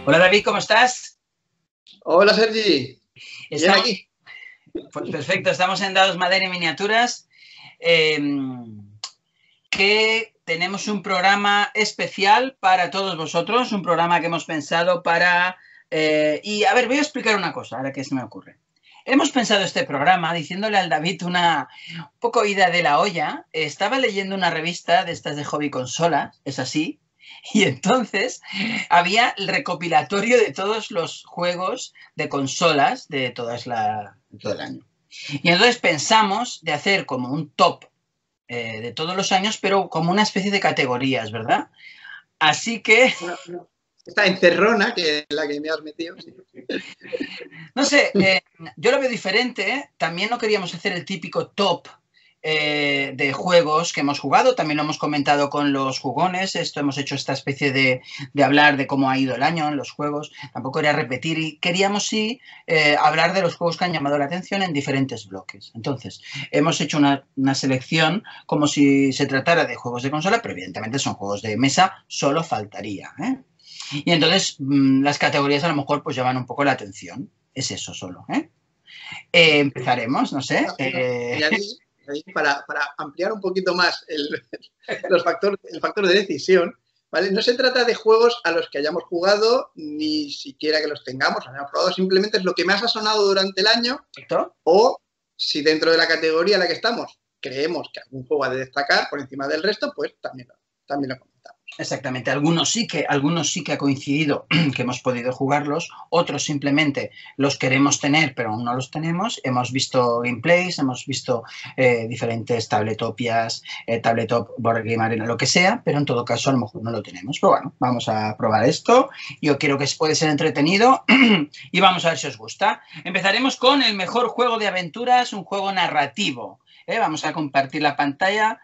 Hola David, ¿cómo estás? Hola Sergi, bien Estamos, aquí. pues perfecto, estamos en Dados Madera y Miniaturas, que tenemos un programa especial para todos vosotros, un programa que hemos pensado para... y a ver, voy a explicar una cosa, ahora que se me ocurre. Hemos pensado este programa diciéndole al David un poco ida de la olla. Estaba leyendo una revista de estas de hobby consolas, es así, y entonces había el recopilatorio de todos los juegos de consolas de todo el año. Y entonces pensamos de hacer como un top de todos los años, pero como una especie de categorías, ¿verdad? Así que... No. Esta encerrona, que es la que me has metido. Sí. No sé, yo lo veo diferente. También no queríamos hacer el típico top de juegos que hemos jugado. También lo hemos comentado con los jugones. Hemos hecho esta especie de hablar de cómo ha ido el año en los juegos. Tampoco era repetir. Y queríamos sí hablar de los juegos que han llamado la atención en diferentes bloques. Entonces, hemos hecho una selección como si se tratara de juegos de consola, pero evidentemente son juegos de mesa. Solo faltaría, ¿eh? Y entonces las categorías a lo mejor pues llaman un poco la atención. Es eso solo, ¿eh? Empezaremos, no sé. Añadí para ampliar un poquito más el factor de decisión, ¿vale? No se trata de juegos a los que hayamos jugado, ni siquiera que los tengamos, hayamos probado, simplemente es lo que más ha sonado durante el año. ¿Perfecto? O si dentro de la categoría en la que estamos creemos que algún juego ha de destacar por encima del resto, pues también lo comentamos. Exactamente, algunos sí que ha coincidido que hemos podido jugarlos, otros simplemente los queremos tener pero aún no los tenemos. Hemos visto gameplays, hemos visto diferentes tabletopias, tabletop, board game arena, lo que sea, pero en todo caso a lo mejor no lo tenemos. Pero bueno, vamos a probar esto. Yo creo que puede ser entretenido y vamos a ver si os gusta. Empezaremos con el mejor juego de aventuras, un juego narrativo. Vamos a compartir la pantalla.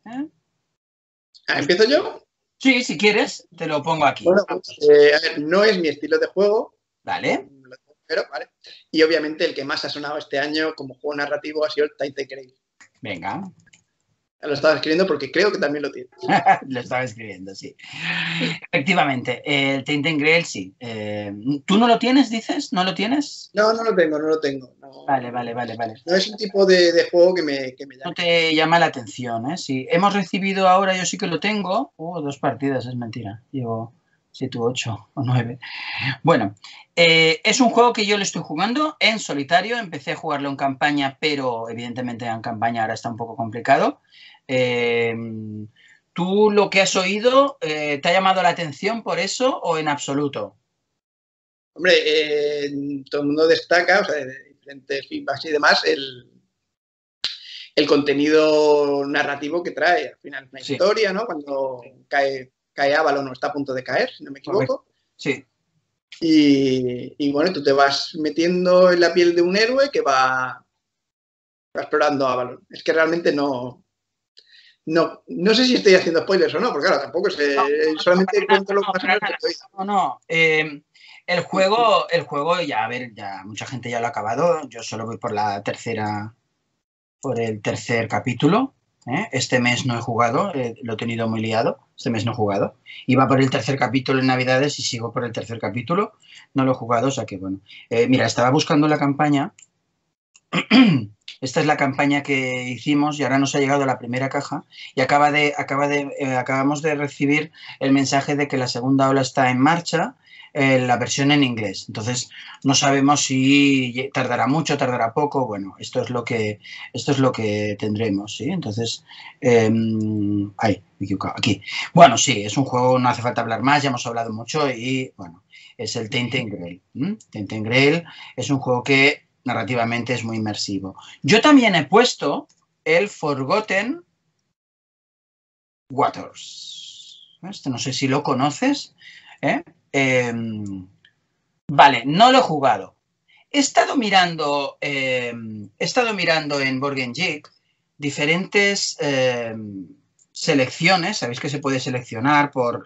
¿Empiezo yo? Sí, si quieres, te lo pongo aquí. Bueno, pues, a ver, no es mi estilo de juego. Vale. Pero, vale. Y obviamente el que más ha sonado este año como juego narrativo ha sido el Tainted Grail. Venga. Lo estaba escribiendo porque creo que también lo tiene. Lo estaba escribiendo, sí. Efectivamente, el Tainted Grail sí. ¿Tú no lo tienes, dices? ¿No lo tienes? No lo tengo. No, Vale. No es un tipo de juego que me llame. No te llama la atención, ¿eh? Sí. Hemos recibido ahora, yo sí que lo tengo. 2 partidas, es mentira. Llevo 7, 8 o 9. Bueno, es un juego que yo le estoy jugando en solitario. Empecé a jugarlo en campaña, pero evidentemente en campaña ahora está un poco complicado. ¿Tú lo que has oído te ha llamado la atención por eso o en absoluto? Hombre, todo el mundo destaca, o sea, de diferentes feedbacks y demás, el contenido narrativo que trae. Al final, una historia, ¿no? Cuando cae Avalon o está a punto de caer, si no me equivoco. Sí. Y bueno, tú te vas metiendo en la piel de un héroe que va explorando Avalon. Es que realmente no sé si estoy haciendo spoilers o no, porque claro, tampoco sé, solamente cuento lo que más o menos estoy. No. El juego ya, a ver, ya mucha gente ya lo ha acabado. Yo solo voy por el tercer capítulo. Este mes no he jugado, lo he tenido muy liado. Este mes no he jugado. Iba por el tercer capítulo en Navidades y sigo por el tercer capítulo. No lo he jugado, o sea que bueno. Mira, estaba buscando la campaña. Esta es la campaña que hicimos y ahora nos ha llegado la primera caja y acabamos de recibir el mensaje de que la segunda ola está en marcha, la versión en inglés. Entonces no sabemos si tardará mucho, tardará poco. Bueno, esto es lo que tendremos, ¿sí? Entonces, me he equivocado, aquí. Bueno, sí, es un juego, no hace falta hablar más, ya hemos hablado mucho y bueno, es el Tainted Grail. Tainted Grail es un juego que narrativamente es muy inmersivo. Yo también he puesto el Forgotten Waters. Este no sé si lo conoces. Vale, no lo he jugado. He estado mirando en Board Game Geek diferentes selecciones. Sabéis que se puede seleccionar por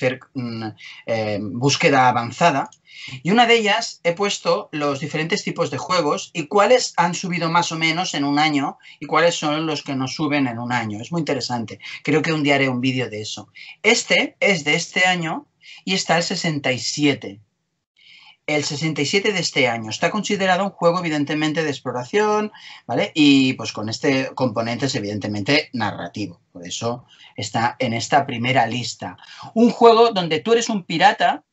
búsqueda avanzada. Y una de ellas he puesto los diferentes tipos de juegos y cuáles han subido más o menos en un año y cuáles son los que no suben en un año. Es muy interesante. Creo que un día haré un vídeo de eso. Este es de este año y está el 67. el 67 de este año. Está considerado un juego evidentemente de exploración, ¿vale? Y pues con este componente es evidentemente narrativo. Por eso está en esta primera lista. Un juego donde tú eres un pirata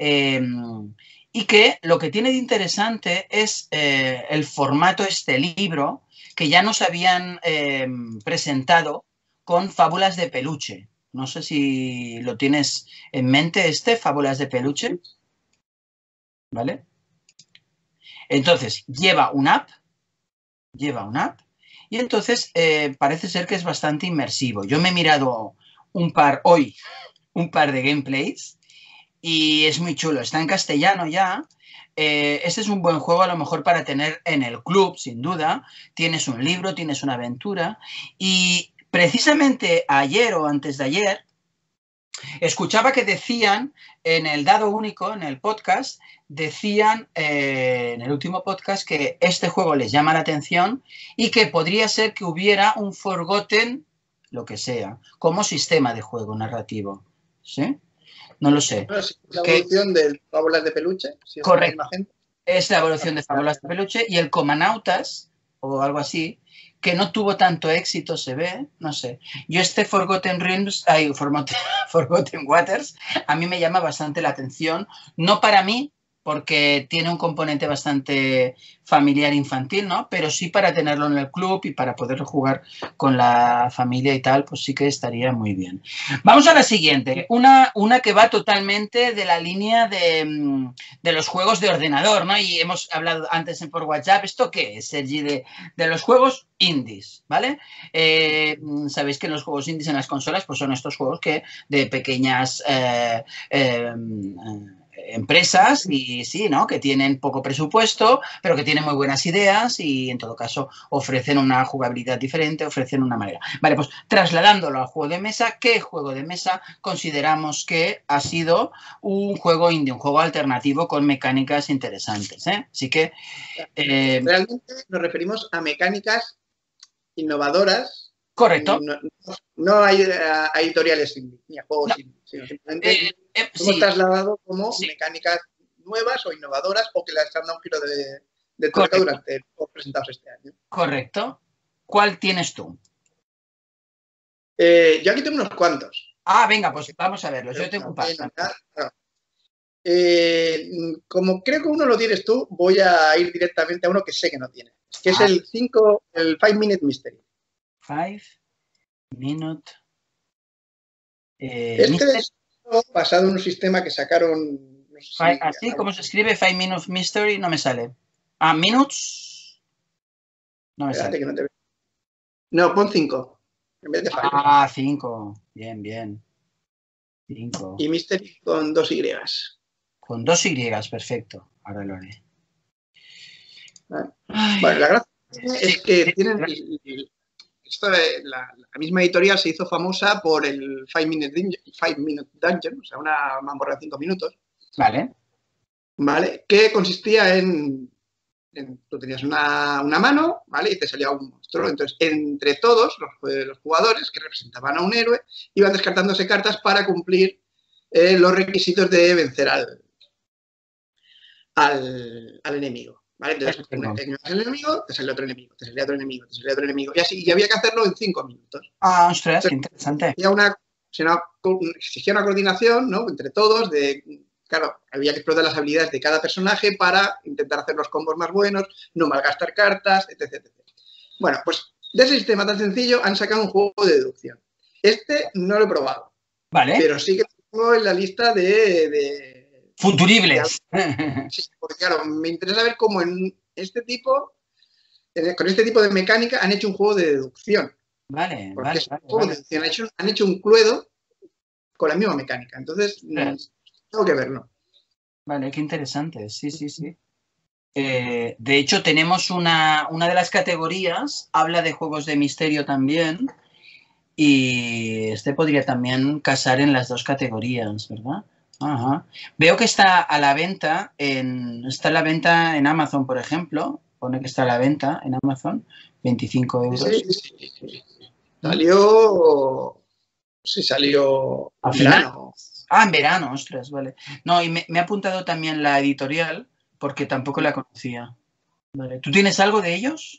y que lo que tiene de interesante es el formato, este libro, que ya nos habían presentado con Fábulas de Peluche. No sé si lo tienes en mente, Fábulas de Peluche. ¿Vale? Entonces, lleva una app, y entonces parece ser que es bastante inmersivo. Yo me he mirado un par de gameplays y es muy chulo. Está en castellano ya. Este es un buen juego a lo mejor para tener en el club, sin duda. Tienes un libro, tienes una aventura y precisamente ayer o antes de ayer escuchaba que decían en el Dado Único, en el podcast, decían en el último podcast que este juego les llama la atención y que podría ser que hubiera un Forgotten, lo que sea, como sistema de juego narrativo. ¿Sí? No lo sé. Bueno, sí, la evolución de Fábulas de Peluche. Si es correcto. La gente. Es la evolución de Fábulas de Peluche y el Comanautas, o algo así, que no tuvo tanto éxito, se ve, no sé. Yo Forgotten Realms, Forgotten Waters, a mí me llama bastante la atención, no para mí, porque tiene un componente bastante familiar infantil, ¿no? Pero sí para tenerlo en el club y para poder jugar con la familia y tal, pues sí que estaría muy bien. Vamos a la siguiente, una que va totalmente de la línea de los juegos de ordenador, ¿no? Y hemos hablado antes por WhatsApp, ¿esto qué es, Sergi? De los juegos indies, ¿vale? Sabéis que los juegos indies en las consolas pues son estos juegos que de pequeñas empresas y sí, ¿no? Que tienen poco presupuesto, pero que tienen muy buenas ideas y en todo caso ofrecen una jugabilidad diferente, ofrecen una manera. Vale, pues trasladándolo al juego de mesa, ¿qué juego de mesa consideramos que ha sido un juego indie, un juego alternativo con mecánicas interesantes? Así que... realmente nos referimos a mecánicas innovadoras. Correcto. No hay editoriales indie, ni a juegos indie, sino simplemente hemos trasladado como mecánicas nuevas o innovadoras o que las han dado un giro de tuerca durante los presentados este año. Correcto. ¿Cuál tienes tú? Yo aquí tengo unos cuantos. Ah, venga, pues vamos a verlos. Yo tengo un par. Como creo que uno lo tienes tú, voy a ir directamente a uno que sé que no tiene, que es el 5 Minute Mystery. 5 Minute Mystery. Es basado en un sistema que sacaron... No sé así como se escribe 5 Minute Mystery, no me sale. Minutes. No me sale. Que no, no, pon 5. En vez de 5. 5. Bien, bien. 5. Y Mystery con 2 Y. Con 2 Y, perfecto. Ahora lo haré. Bueno, la gracia es que tienen... la misma editorial se hizo famosa por el 5 Minute Dungeon, o sea, una mazmorra de 5 minutos. Vale. Que consistía en tú tenías una mano, ¿vale? Y te salía un monstruo. Entonces, entre todos los jugadores que representaban a un héroe, iban descartándose cartas para cumplir los requisitos de vencer al enemigo. ¿Vale? Entonces, tenías el enemigo, te salía otro enemigo, te salía otro enemigo, te salía otro enemigo. Y así, y había que hacerlo en 5 minutos. Ostras, qué interesante. Existía una coordinación, ¿no? Entre todos claro, había que explotar las habilidades de cada personaje para intentar hacer los combos más buenos, no malgastar cartas, etc. Bueno, pues de ese sistema tan sencillo han sacado un juego de deducción. No lo he probado. Vale. Pero sí que lo tengo en la lista de futuribles. Sí, porque claro, me interesa ver cómo con este tipo de mecánica han hecho un juego de deducción. Vale. Han hecho un Cluedo con la misma mecánica. Entonces, tengo que verlo. Vale, qué interesante. Sí. De hecho, tenemos una de las categorías, habla de juegos de misterio también, y podría también casar en las dos categorías, ¿verdad? Ajá. Veo que está a la venta en Amazon, por ejemplo. Pone que está a la venta en Amazon, 25 euros. Sí. Salió a verano. Ah, en verano, ostras, vale. No, y me ha apuntado también la editorial porque tampoco la conocía. Vale. ¿Tú tienes algo de ellos?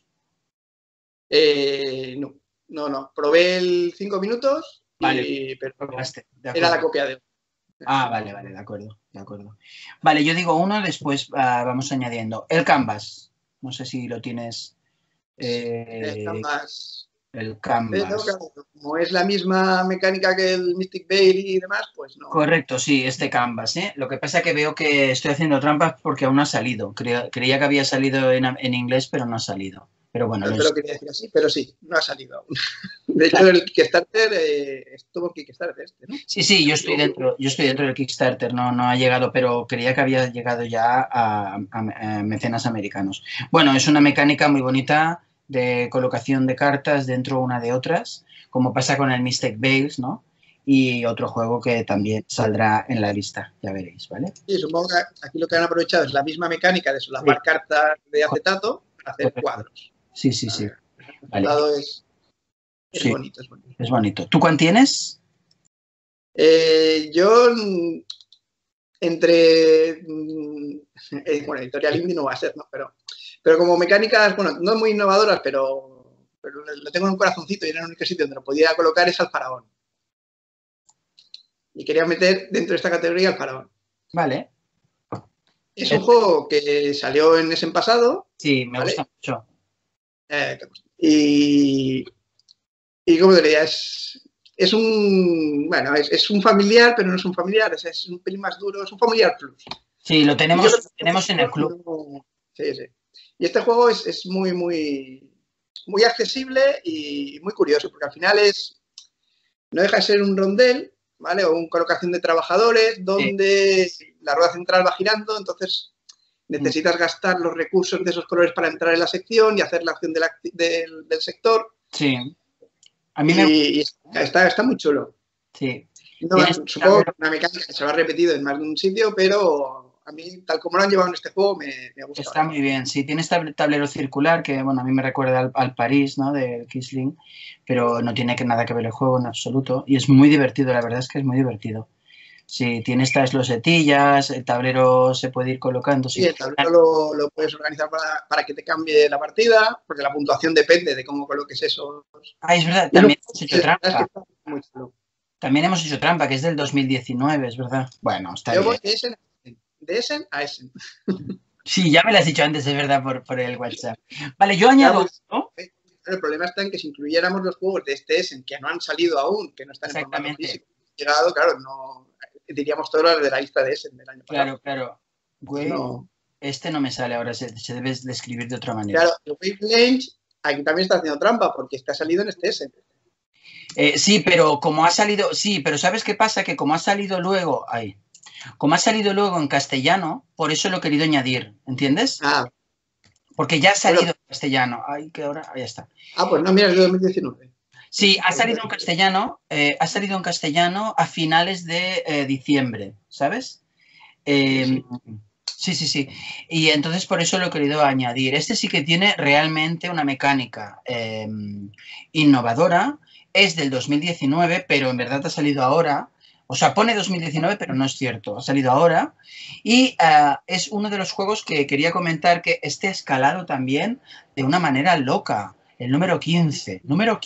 No. Probé el 5 minutos, Vale, pero probaste, de era la acuerdo. copia de... Ah, vale, de acuerdo, de acuerdo. Vale, yo digo uno, después vamos añadiendo. El Canvas. No sé si lo tienes. Canvas. El Pero Canvas. claro, como es la misma mecánica que el Mystic Veil y demás, pues no. Correcto, sí, este Canvas, ¿eh? Lo que pasa es que veo que estoy haciendo trampas porque aún no ha salido. Creía que había salido en inglés, pero no ha salido. Pero bueno, No te lo quería decir así, pero sí, no ha salido aún. De hecho, el Kickstarter estuvo en Kickstarter ¿no? Sí, yo estoy dentro del Kickstarter, no ha llegado, pero creía que había llegado ya a mecenas americanos. Bueno, es una mecánica muy bonita de colocación de cartas dentro una de otras, como pasa con el Mystic Veils, ¿no? Y otro juego que también saldrá en la lista, ya veréis, ¿vale? Sí, supongo que aquí lo que han aprovechado es la misma mecánica de solapar Sí, cartas de acetato para hacer correcto. cuadros. Sí, El vale. resultado es Sí, bonito, es bonito. es bonito. ¿Tú cuál tienes? Yo entre bueno, editorial indie no va a ser, ¿no? Pero como mecánicas, bueno, no muy innovadoras, pero lo tengo en un corazoncito y era el único sitio donde lo podía colocar es al faraón. Y quería meter dentro de esta categoría al faraón. Vale. Es un juego que salió en ese pasado. Sí, me ¿vale? gusta mucho. Y como te diría, es un, bueno, es un familiar, pero no es un familiar, es un pelín más duro, es un familiar plus. Sí, lo tenemos en el club. Sí. Y este juego es muy accesible y muy curioso, porque al final no deja de ser un rondel, ¿vale? O una colocación de trabajadores donde la rueda central va girando, entonces necesitas gastar los recursos de esos colores para entrar en la sección y hacer la acción del sector. Sí. A mí me gusta. Y está muy chulo. Sí. No, supongo que una mecánica que se lo ha repetido en más de un sitio, pero a mí, tal como lo han llevado en este juego, me gusta. Está muy bien. Sí, tiene este tablero circular que, bueno, a mí me recuerda al París, ¿no? De Kisling, pero no tiene nada que ver el juego en absoluto. Y es muy divertido, la verdad es que es muy divertido. Sí, tiene estas losetillas, el tablero se puede ir colocando. Sí, el tablero lo puedes organizar para que te cambie la partida, porque la puntuación depende de cómo coloques eso. Ah, es verdad, también hemos hecho trampa. También hemos hecho trampa, que es del 2019, es verdad. Bueno, está bien. Yo voy de Essen a Essen. Sí, ya me lo has dicho antes, es verdad, por el WhatsApp. Vale, yo añado... ¿no? El problema está en que si incluyéramos los juegos de este Essen que no han salido aún, que no están en formato físico, llegado, claro, no diríamos todos los de la lista de Essen del año pasado. Claro. Güey, no. Este no me sale ahora, se debe de escribir de otra manera. Claro, el Wavelength aquí también está haciendo trampa porque está salido en este Essen. Sí, pero como ha salido, sí, pero ¿sabes qué pasa? Que como ha salido luego, como ha salido luego en castellano, por eso lo he querido añadir, ¿entiendes? Ah. Porque ya ha salido en castellano. Ay, que ahora, ahí está. Ah, pues no, mira, es de 2019. Sí, ha salido en castellano a finales de diciembre, ¿sabes? Sí. Y entonces por eso lo he querido añadir. Este sí que tiene realmente una mecánica innovadora. Es del 2019, pero en verdad ha salido ahora. O sea, pone 2019, pero no es cierto. Ha salido ahora. Y es uno de los juegos que quería comentar que este ha escalado también de una manera loca. El número 15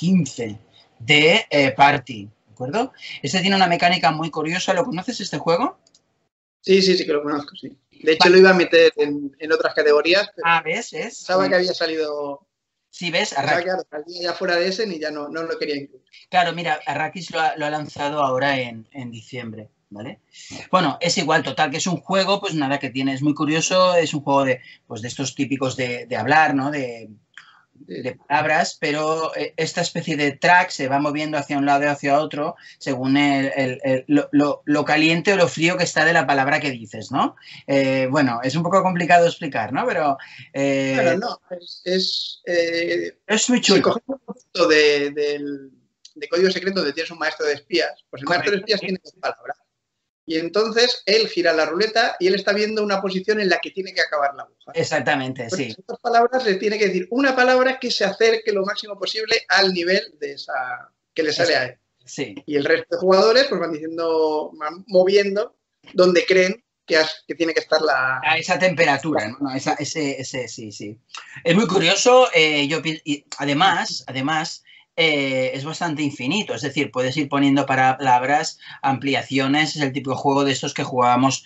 de Party. ¿De acuerdo? Este tiene una mecánica muy curiosa. ¿Lo conoces este juego? Sí, que lo conozco, sí. De hecho, lo iba a meter en otras categorías, pero ¿ves? pensaba que había salido... Sí, ¿ves? Pensaba que salía ya fuera de ese y ya no lo quería incluir. Claro, mira, Arrakis lo ha lanzado ahora en diciembre, ¿vale? Bueno, es igual, total, que es un juego, pues nada, que tiene, es muy curioso, es un juego de estos típicos de hablar, ¿no? De palabras, pero esta especie de track se va moviendo hacia un lado y hacia otro según lo caliente o lo frío que está de la palabra que dices, ¿no? Bueno, es un poco complicado de explicar, ¿no? Pero... bueno, no, es muy chulo. Si coges un concepto de código secreto donde tienes un maestro de espías, pues el maestro de espías tiene dos palabras. Y entonces él gira la ruleta y él está viendo una posición en la que tiene que acabar la aguja. Exactamente, pues sí. Estas palabras le tiene que decir una palabra que se acerque lo máximo posible al nivel de esa que le sale a él. Sí. Y el resto de jugadores pues van diciendo, van moviendo donde creen que tiene que estar a esa temperatura, ¿no? Sí, sí. Es muy curioso, y además, es bastante infinito, es decir, puedes ir poniendo palabras, ampliaciones, es el típico juego de estos que jugábamos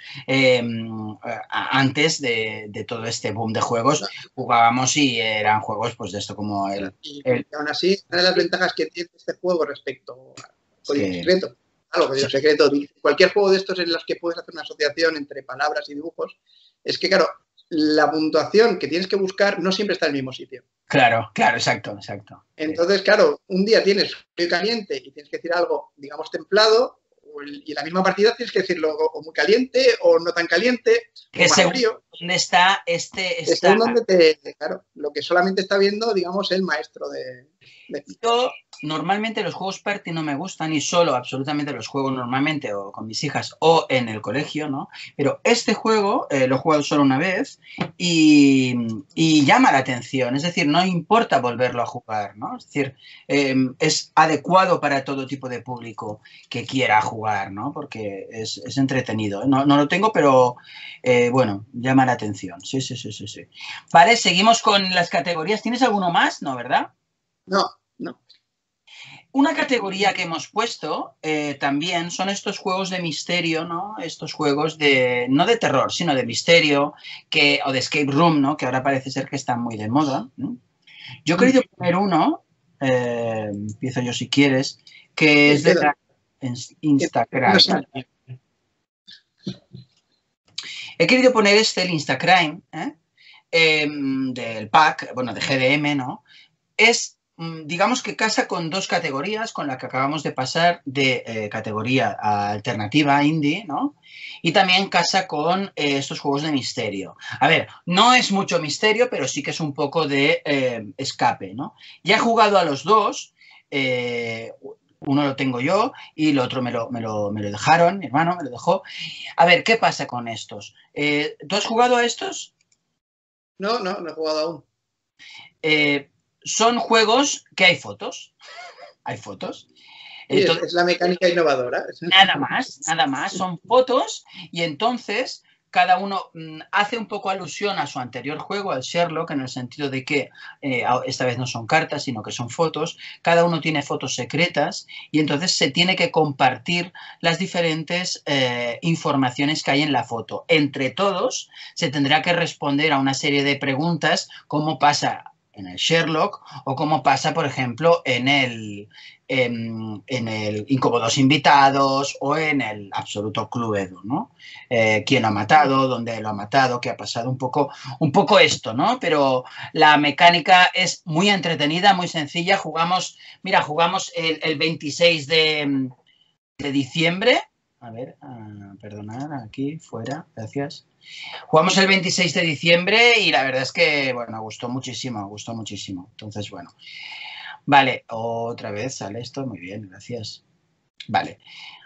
antes de todo este boom de juegos, jugábamos y eran juegos pues de esto como y aún así, una de las ventajas que tiene este juego respecto al código secreto, código secreto, cualquier juego de estos en los que puedes hacer una asociación entre palabras y dibujos, es que, claro, la puntuación que tienes que buscar no siempre está en el mismo sitio. Claro, exacto. Entonces, claro, un día tienes frío y caliente y tienes que decir algo, digamos, templado, y en la misma partida tienes que decirlo o muy caliente o no tan caliente, o más frío. ¿Dónde está Según donde claro, lo que solamente está viendo, digamos, el maestro de... Yo, normalmente los juegos party no me gustan y solo absolutamente los juego normalmente o con mis hijas o en el colegio, ¿no? Pero este juego lo he jugado solo una vez y llama la atención, es decir, no importa volverlo a jugar, ¿no? Es decir, es adecuado para todo tipo de público que quiera jugar, ¿no? Porque es entretenido. No lo tengo, pero bueno, llama la atención. Sí. Vale, seguimos con las categorías. ¿Tienes alguno más? No, ¿verdad? No. Una categoría que hemos puesto también son estos juegos de misterio, ¿no? Estos juegos no de terror, sino de misterio o de escape room, ¿no? Que ahora parece ser que están muy de moda, ¿no? Yo he querido poner uno, empiezo yo si quieres, que es de la Instacrime. He querido poner el Instacrime, del pack, bueno, de GDM, ¿no? Digamos que casa con dos categorías, con la que acabamos de pasar de categoría alternativa indie, ¿no? Y también casa con estos juegos de misterio. A ver, no es mucho misterio, pero sí que es un poco de escape, ¿no? Ya he jugado a los dos, uno lo tengo yo y el otro me lo dejaron, mi hermano me lo dejó. A ver, ¿qué pasa con estos? ¿Tú has jugado a estos? No he jugado aún. Son juegos que hay fotos. Hay fotos. Entonces, es la mecánica innovadora. Nada más. Son fotos y entonces cada uno hace un poco alusión a su anterior juego, al Sherlock, en el sentido de que esta vez no son cartas, sino que son fotos. Cada uno tiene fotos secretas y entonces se tiene que compartir las diferentes informaciones que hay en la foto. Entre todos se tendrá que responder a una serie de preguntas, como pasa en el Sherlock o como pasa, por ejemplo, en el Incómodos Invitados o en el Absoluto Cluedo, ¿no? ¿Quién lo ha matado? ¿Dónde lo ha matado? ¿Qué ha pasado? Un poco esto, ¿no? Pero la mecánica es muy entretenida, muy sencilla. Jugamos el 26 de diciembre. A ver, perdonad, aquí, fuera, gracias. Jugamos el 26 de diciembre y la verdad es que, bueno, gustó muchísimo. Entonces, bueno. Vale, otra vez sale esto, muy bien, gracias. Vale.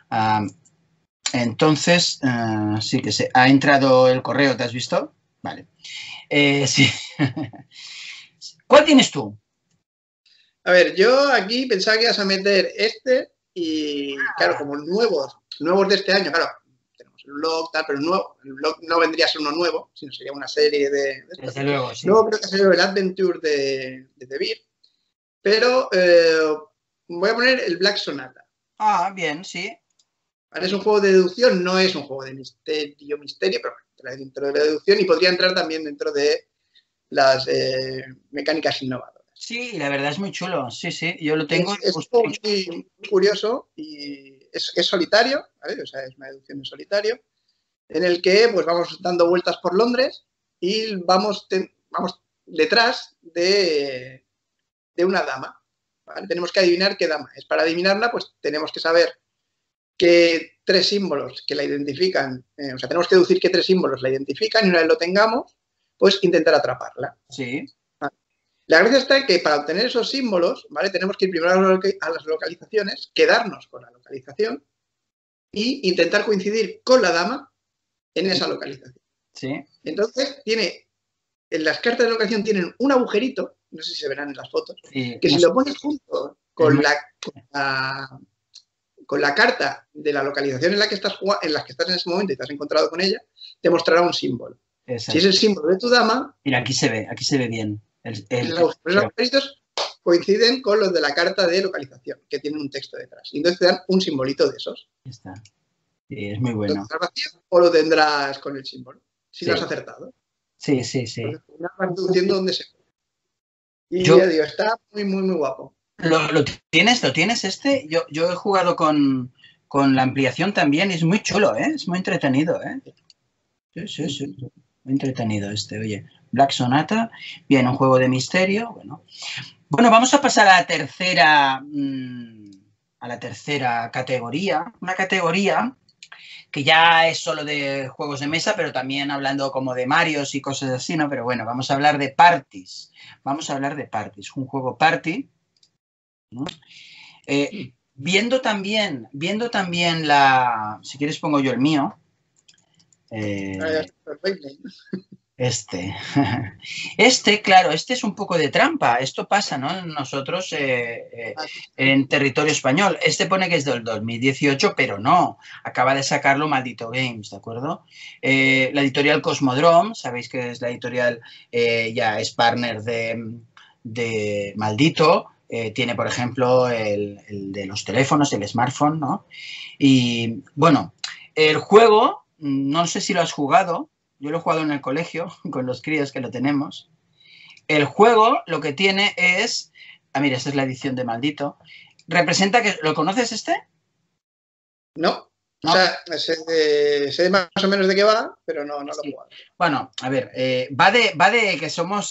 Entonces, sí que se ha entrado el correo, ¿te has visto? Vale. Sí. ¿Cuál tienes tú? A ver, yo aquí pensaba que ibas a meter y, claro, como nuevos de este año, claro, tenemos el blog, tal, pero el blog no vendría a ser uno nuevo, sino sería una serie de Desde luego, sí. Luego creo que ha salido el Adventure de The Beer, pero voy a poner el Black Sonata. Bien, sí. Vale, es un juego de deducción, no es un juego de misterio, pero dentro de la deducción y podría entrar también dentro de las mecánicas innovadoras. Sí, la verdad es muy chulo, sí, yo lo tengo. Es muy curioso y es solitario, ¿vale? O sea, es una deducción en solitario, en el que pues vamos dando vueltas por Londres y vamos detrás de una dama, ¿vale? Tenemos que adivinar qué dama es. Para adivinarla, pues tenemos que saber qué tres símbolos que la identifican, o sea, tenemos que deducir qué tres símbolos la identifican y una vez lo tengamos, pues intentar atraparla. Sí. ¿Vale? La gracia está en que para obtener esos símbolos, ¿vale? Tenemos que ir primero a las localizaciones, quedarnos con la localización e intentar coincidir con la dama en esa localización. Sí. Entonces, en las cartas de localización tienen un agujerito, no sé si se verán en las fotos, sí, que si lo pones junto con con la carta de la localización en la que estás en ese momento y te has encontrado con ella, te mostrará un símbolo. Exacto. Si es el símbolo de tu dama... Mira, aquí se ve bien. Los agujeritos coinciden con los de la carta de localización, que tienen un texto detrás. Y entonces te dan un simbolito de esos. Está. Sí, es muy bueno. ¿Lo tendrás vacío o lo tendrás con el símbolo? Si Sí. lo has acertado. Sí. Entonces, vas deduciendo dónde se pone. Y Yo, ya digo, está muy guapo. ¿Lo tienes este? Yo he jugado con la ampliación también y es muy chulo, ¿eh? Es muy entretenido, ¿eh? Sí. Muy entretenido este, oye. Black Sonata, bien, un juego de misterio, Bueno, vamos a pasar a la tercera categoría. Una categoría que ya es solo de juegos de mesa, pero también hablando como de Marios y cosas así, ¿no? Pero bueno, vamos a hablar de parties. Un juego party, ¿no? Viendo también si quieres pongo yo el mío. Claro, este es un poco de trampa. Esto pasa, ¿no? Nosotros en territorio español. Este pone que es del 2018, pero no. Acaba de sacarlo Maldito Games, ¿de acuerdo? La editorial Cosmodrome, sabéis que es la editorial, ya es partner de Maldito. Tiene, por ejemplo, el de los teléfonos, el smartphone, ¿no? Y, bueno, el juego, no sé si lo has jugado. Yo lo he jugado en el colegio con los críos que lo tenemos. El juego lo que tiene es... mira, esta es la edición de Maldito. Representa que... ¿Lo conoces este? No. O sea, sé más o menos de qué va, pero no lo he jugado. Bueno, a ver, va de que somos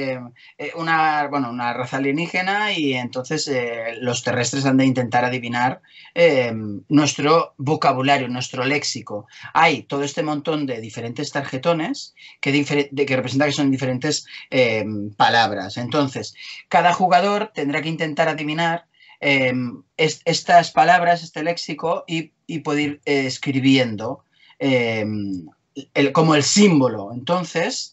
una raza alienígena y entonces los terrestres han de intentar adivinar nuestro vocabulario, nuestro léxico. Hay todo este montón de diferentes tarjetones que representan que son diferentes palabras. Entonces, cada jugador tendrá que intentar adivinar estas palabras, este léxico y poder ir escribiendo como el símbolo. Entonces,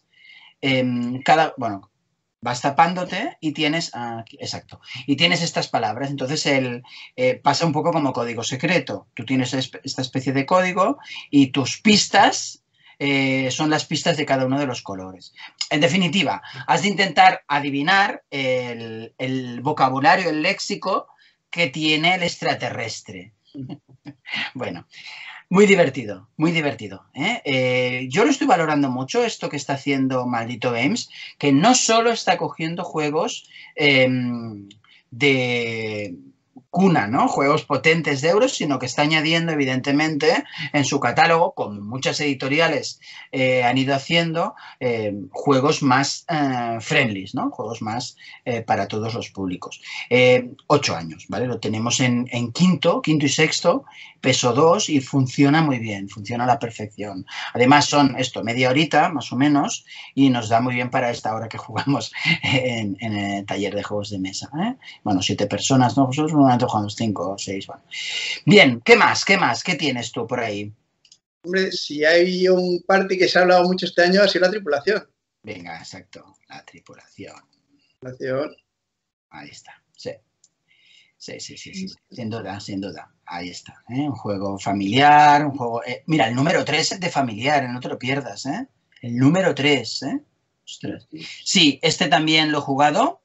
vas tapándote y tienes, exacto, y tienes estas palabras. Entonces, pasa un poco como código secreto. Tú tienes esta especie de código y tus pistas son las pistas de cada uno de los colores. En definitiva, has de intentar adivinar el vocabulario, el léxico que tiene el extraterrestre. Bueno, muy divertido, muy divertido. Yo lo estoy valorando mucho, esto que está haciendo Maldito Games, que no solo está cogiendo juegos de cuna, ¿no? Juegos potentes de euros, sino que está añadiendo, evidentemente, en su catálogo, como muchas editoriales han ido haciendo, juegos más friendly, ¿no? Juegos más para todos los públicos. 8 años, ¿vale? Lo tenemos en quinto y sexto, peso 2 y funciona muy bien, funciona a la perfección. Además son media horita más o menos y nos da muy bien para esta hora que jugamos en el taller de juegos de mesa. Bueno, 7 personas, ¿no? Vosotros normalmente jugamos 5 o 6. Bueno. Bien, ¿qué más? ¿Qué tienes tú por ahí? Hombre, si hay un party que se ha hablado mucho este año ha sido la tripulación. Venga, exacto, la tripulación. Ahí está, sí. Sí, sin duda. Ahí está, un juego familiar, un juego... mira, el número 3 es de familiar, no te lo pierdas, ¿eh? El número 3, ¿eh? Ostras. Sí, este también lo he jugado.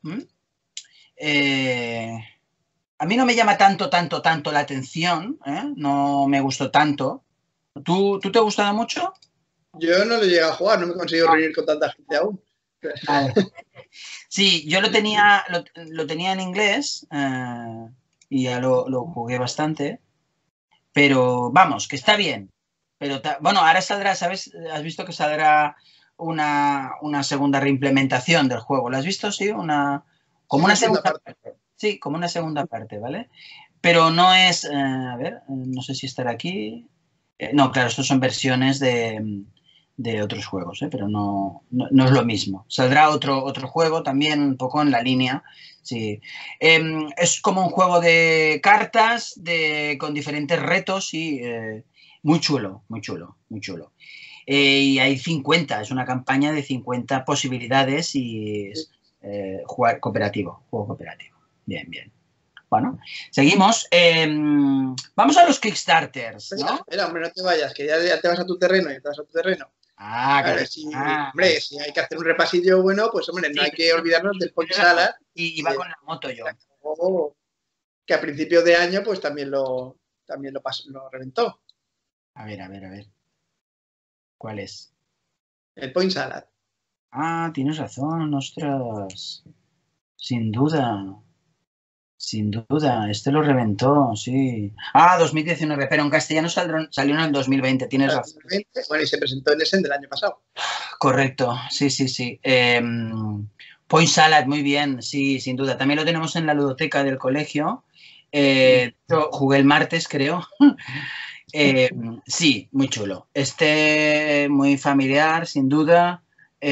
A mí no me llama tanto la atención, no me gustó tanto. ¿Tú te ha gustado mucho? Yo no lo he llegado a jugar, no me he conseguido reunir con tanta gente aún. Vale. Sí, yo lo tenía en inglés y ya lo jugué bastante, pero vamos, que está bien. Pero bueno, ahora saldrá, ¿sabes? ¿Has visto que saldrá una segunda reimplementación del juego? ¿Lo has visto? Sí, como una segunda parte. Sí, como una segunda parte, ¿vale? Pero no es, a ver, no sé si estará aquí. No, claro, estos son versiones de otros juegos, pero no es lo mismo. Saldrá otro juego también un poco en la línea. Sí. Es como un juego de cartas con diferentes retos y muy chulo. Y hay 50, es una campaña de 50 posibilidades y es juego cooperativo. Bien. Bueno, seguimos. Vamos a los Kickstarters, ¿no? Espera, hombre, no te vayas, que ya te vas a tu terreno, Claro, hombre, si hay que hacer un repasillo bueno, pues hombre, no hay que olvidarnos del Point Salad. Y va con la moto yo. Que a principios de año pues también lo reventó. A ver. ¿Cuál es? El Point Salad. Ah, tienes razón, ostras. Sin duda. Sin duda, este lo reventó, sí. Ah, 2019, pero en castellano salió en el 2020, tienes razón. 2020, bueno, y se presentó en Essen del año pasado. Correcto, sí. Point Salad, muy bien, sí, sin duda. También lo tenemos en la ludoteca del colegio. Yo jugué el martes, creo. Sí, muy chulo. Este, muy familiar, sin duda.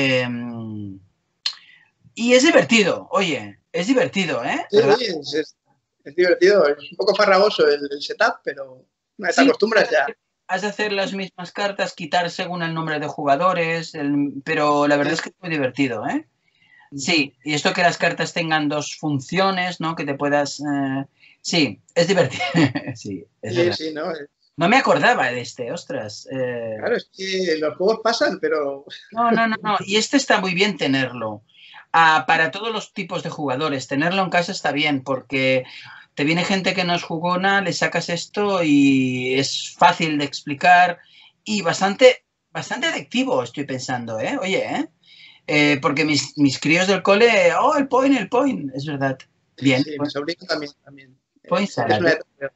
Y es divertido, oye, es divertido, ¿eh? Sí, es divertido, es un poco farragoso el setup, pero te acostumbras ya. Has de hacer las mismas cartas, quitar según el nombre de jugadores, pero la verdad es que es muy divertido, ¿eh? Sí, y esto que las cartas tengan dos funciones, ¿no? Que te puedas... sí, es divertido. Sí, ¿no? No me acordaba de este, ostras. Claro, es que los juegos pasan, pero... No. Y este está muy bien tenerlo. Para todos los tipos de jugadores, tenerlo en casa está bien, porque te viene gente que no es jugona, le sacas esto y es fácil de explicar y bastante adictivo, estoy pensando, ¿eh? Oye, porque mis críos del cole, el point, es verdad. Bien. Sí, mi sobrino también. Point Salad.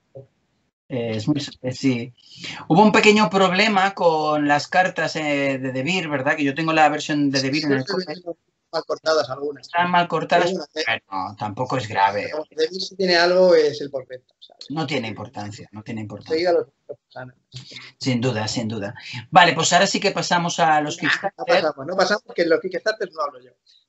Sí. Hubo un pequeño problema con las cartas de De Beer, ¿verdad? Que yo tengo la versión de De Beer en el cole. Mal cortadas algunas. Están mal cortadas, pero no, tampoco es grave. De Beer si tiene algo es el porpeta. No tiene importancia. Sin duda. Vale, pues ahora sí que pasamos a los Kickstarter. No pasamos, que en los Kickstarter no hablo yo.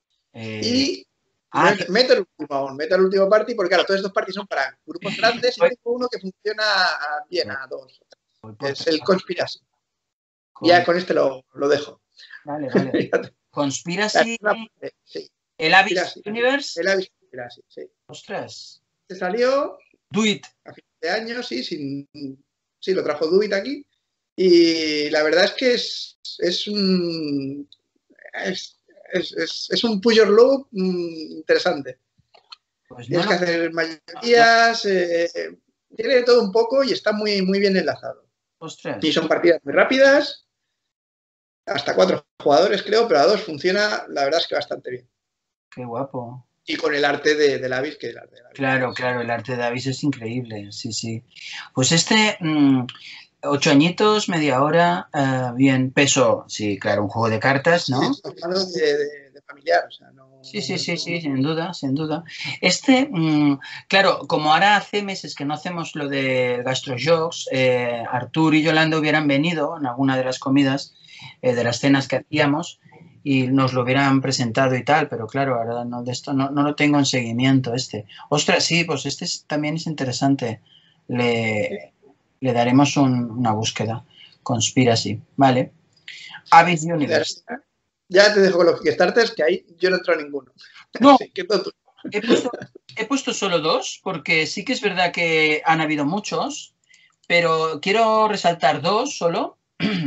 Meto el último party, porque claro, todos estos parties son para grupos grandes y tengo uno que funciona bien a dos. Es el Conspiracy. Ya con este lo dejo. Vale. Conspiracy. Sí. El Abyss Universe. El Abyss Conspiracy, sí. Ostras. Se salió Do It. A fin de año, sí, lo trajo Do It aquí. Y la verdad es que es un push your luck interesante. Pues tienes que hacer mayorías, tiene de todo un poco y está muy, muy bien enlazado. Ostras. Y son partidas muy rápidas, hasta 4 jugadores creo, pero a 2 funciona, la verdad es que bastante bien. Qué guapo. Y con el arte de Abyss, que el arte de Abyss. Claro, el arte de Abyss es increíble, sí. Pues este, 8 añitos, media hora, bien, peso, sí, claro, un juego de cartas, ¿no? Sí, hablando de familiar, o sea, no... Sí, sin duda. Este, claro, como ahora hace meses que no hacemos lo de GastroJocs, Artur y Yolanda hubieran venido en alguna de las comidas, de las cenas que hacíamos, y nos lo hubieran presentado y tal, pero claro, ahora de esto no lo tengo en seguimiento este. Ostras, sí, pues este también es interesante. Le daremos una búsqueda. Conspiracy, vale. Abyss Universe. Ya te dejo con los Kickstarters, que ahí yo no entro a ninguno. No, he puesto solo 2, porque sí que es verdad que han habido muchos, pero quiero resaltar 2 solo.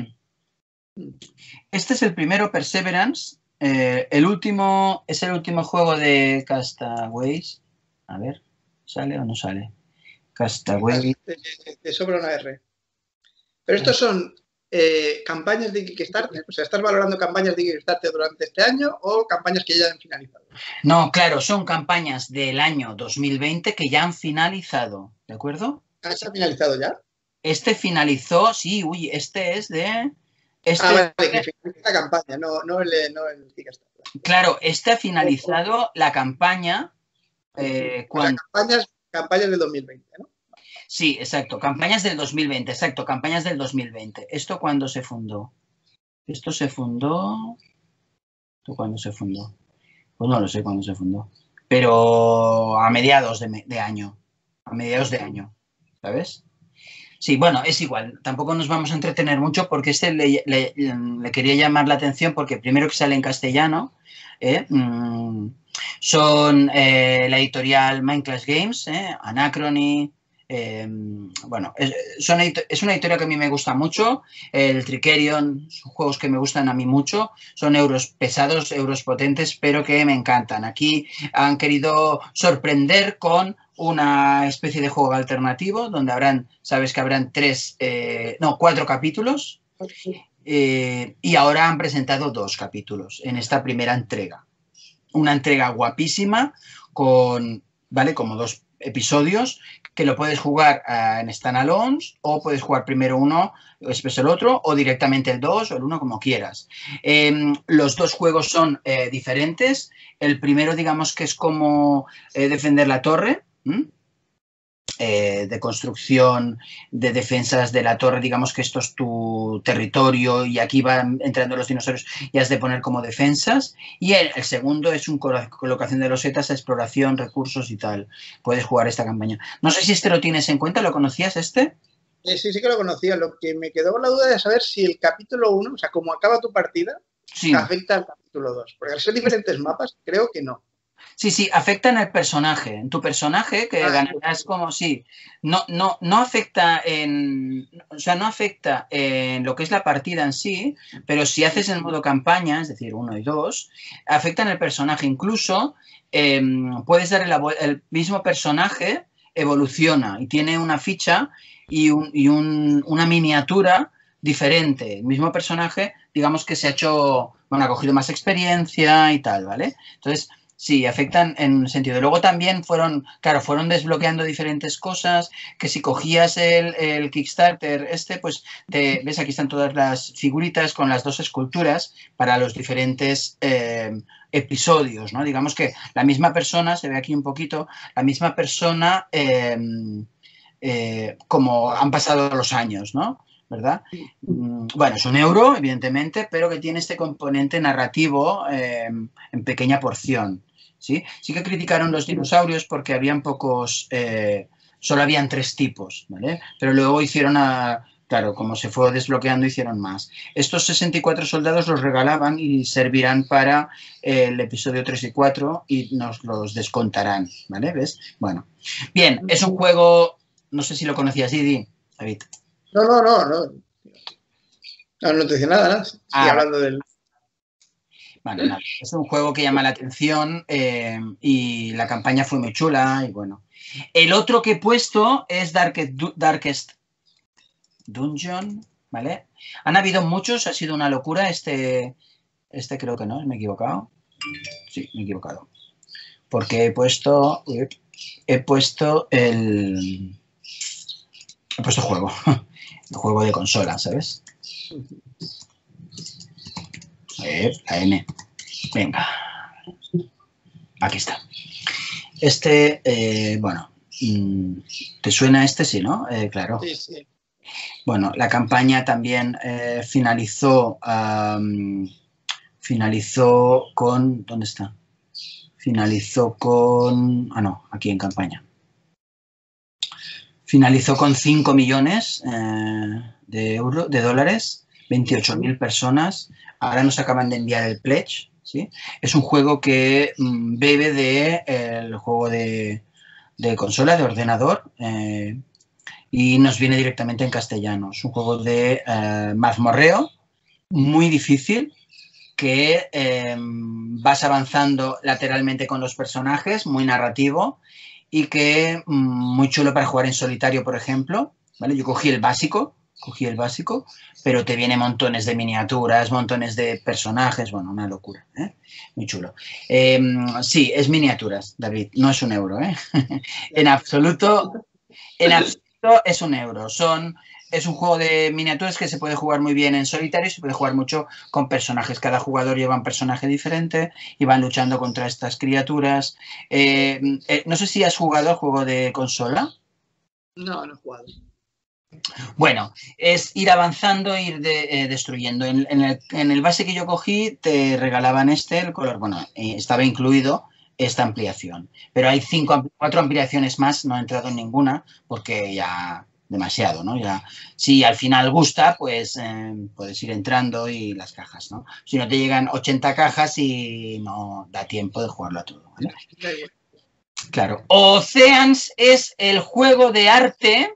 Este es el primero, Perseverance. El último es el último juego de Castaways. A ver, ¿sale o no sale? Castaways. Te sobra una R. Pero estos son campañas de Kickstarter, o sea, ¿estás valorando campañas de Kickstarter durante este año o campañas que ya han finalizado? No, claro, son campañas del año 2020 que ya han finalizado, ¿de acuerdo? ¿Está finalizado ya? Este finalizó, sí, este es de... vale, que finaliza la campaña, no el Kickstarter. Claro, este ha finalizado la campaña cuando... O sea, campañas del 2020, ¿no? Sí, exacto, campañas del 2020, ¿Esto cuándo se fundó? ¿Esto se fundó? ¿Esto cuándo se fundó? Pues no lo sé cuándo se fundó. Pero a mediados de año. ¿Sabes? Sí, bueno, es igual. Tampoco nos vamos a entretener mucho porque este le quería llamar la atención porque primero que sale en castellano, Son la editorial Mindclass Games, Anachrony. Bueno, es una editorial que a mí me gusta mucho. El Trickerion, son juegos que me gustan a mí mucho. Son euros pesados, euros potentes, pero que me encantan. Aquí han querido sorprender con una especie de juego alternativo donde sabes que habrán 4 capítulos. Y ahora han presentado 2 capítulos en esta primera entrega. Una entrega guapísima con, ¿vale? Como 2 episodios que lo puedes jugar en standalones o puedes jugar primero uno, después el otro o directamente el 2 o el 1 como quieras. Los 2 juegos son diferentes. El primero, digamos que es como defender la torre. De construcción de defensas de la torre, digamos que esto es tu territorio y aquí van entrando los dinosaurios y has de poner como defensas. Y el segundo es una colocación de losetas, exploración, recursos y tal. Puedes jugar esta campaña. No sé si este lo tienes en cuenta, ¿lo conocías este? Sí que lo conocía. Lo que me quedó con la duda de saber si el capítulo 1, o sea, cómo acaba tu partida, sí, afecta al capítulo 2. Porque al ser diferentes mapas, creo que no. Sí, afecta en el personaje, en tu personaje que ganarás como sí. No afecta no afecta en lo que es la partida en sí, pero si haces en modo campaña, es decir, 1 y 2, afecta en el personaje. Incluso puedes dar el mismo personaje evoluciona y tiene una ficha y una miniatura diferente. El mismo personaje, digamos que se ha hecho, bueno, ha cogido más experiencia y tal, ¿vale? Entonces, sí, afectan en un sentido. Luego también fueron desbloqueando diferentes cosas, que si cogías el Kickstarter pues ves aquí están todas las figuritas con las 2 esculturas para los diferentes episodios, ¿no? Digamos que la misma persona, se ve aquí un poquito, la misma persona como han pasado los años, ¿no? ¿Verdad? Bueno, es un euro, evidentemente, pero que tiene este componente narrativo en pequeña porción. ¿Sí? Sí que criticaron los dinosaurios porque habían pocos, solo habían 3 tipos, ¿vale? Pero luego hicieron claro, como se fue desbloqueando, hicieron más. Estos 64 soldados los regalaban y servirán para el episodio 3 y 4 y nos los descontarán, ¿vale? ¿Ves? Bueno. Bien, es un juego, no sé si lo conocías, Didi, David. No te dice nada, ¿no? Sigue hablando del... Bueno, nada, es un juego que llama la atención y la campaña fue muy chula y bueno. El otro que he puesto es Darkest Dungeon, ¿vale? Han habido muchos, ha sido una locura. Este creo que no, me he equivocado. Sí, me he equivocado. Porque he puesto juego. El juego de consola, ¿sabes? La N. Venga. Aquí está. Bueno, ¿te suena este? Sí, ¿no? Claro. Sí. Bueno, la campaña también finalizó con... ¿Dónde está? Finalizó con... no, aquí en campaña. Finalizó con 5 millones de dólares, 28.000 personas. Ahora nos acaban de enviar el pledge, ¿sí? Es un juego que bebe del juego de consola, de ordenador, y nos viene directamente en castellano. Es un juego de mazmorreo muy difícil que vas avanzando lateralmente con los personajes, muy narrativo y que muy chulo para jugar en solitario, por ejemplo, ¿vale? Yo cogí el básico, pero te viene montones de miniaturas, montones de personajes, bueno, una locura, ¿eh? Muy chulo. Sí, es miniaturas, David, no es un euro, ¿eh? En absoluto es un euro. Es un juego de miniaturas que se puede jugar muy bien en solitario y se puede jugar mucho con personajes. Cada jugador lleva un personaje diferente y van luchando contra estas criaturas. No sé si has jugado al juego de consola. No he jugado. Bueno, es ir avanzando e ir destruyendo. En el base que yo cogí te regalaban el color, bueno, estaba incluido esta ampliación. Pero hay 4 ampliaciones más, no he entrado en ninguna porque ya demasiado, ¿no? Ya, si al final gusta, pues puedes ir entrando y las cajas, ¿no? Si no te llegan 80 cajas y no da tiempo de jugarlo a todo, ¿vale? Claro. Oceans es el juego de arte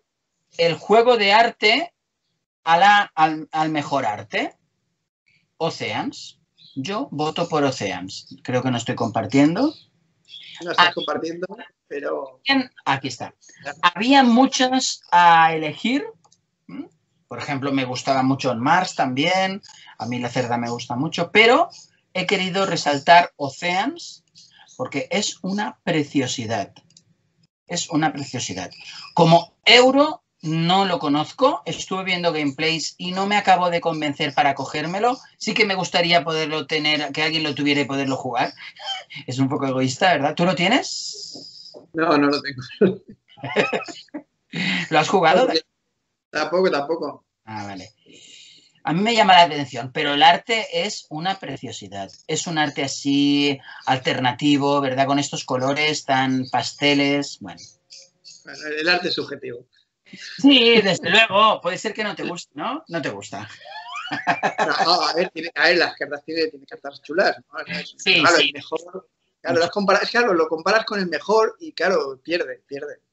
al mejor arte. Oceans. Yo voto por Oceans. Creo que no estoy compartiendo. No estás compartiendo, pero... Aquí está. Había muchas a elegir. Por ejemplo, me gustaba mucho On Mars también. A mí la cerda me gusta mucho. Pero he querido resaltar Oceans porque es una preciosidad. Es una preciosidad. Como euro no lo conozco. Estuve viendo gameplays y no me acabo de convencer para cogérmelo. Sí que me gustaría poderlo tener, que alguien lo tuviera y poderlo jugar. Es un poco egoísta, ¿verdad? ¿Tú lo tienes? No, no lo tengo. ¿Lo has jugado? Tampoco. Ah, vale. A mí me llama la atención, pero el arte es una preciosidad. Es un arte así alternativo, ¿verdad? Con estos colores tan pasteles. Bueno, el arte es subjetivo. Sí, desde luego. Puede ser que no te guste, ¿no? No te gusta. No, a ver, las cartas tienen cartas chulas, ¿no? Sí, claro, sí. El mejor, claro, lo comparas con el mejor y claro, pierde.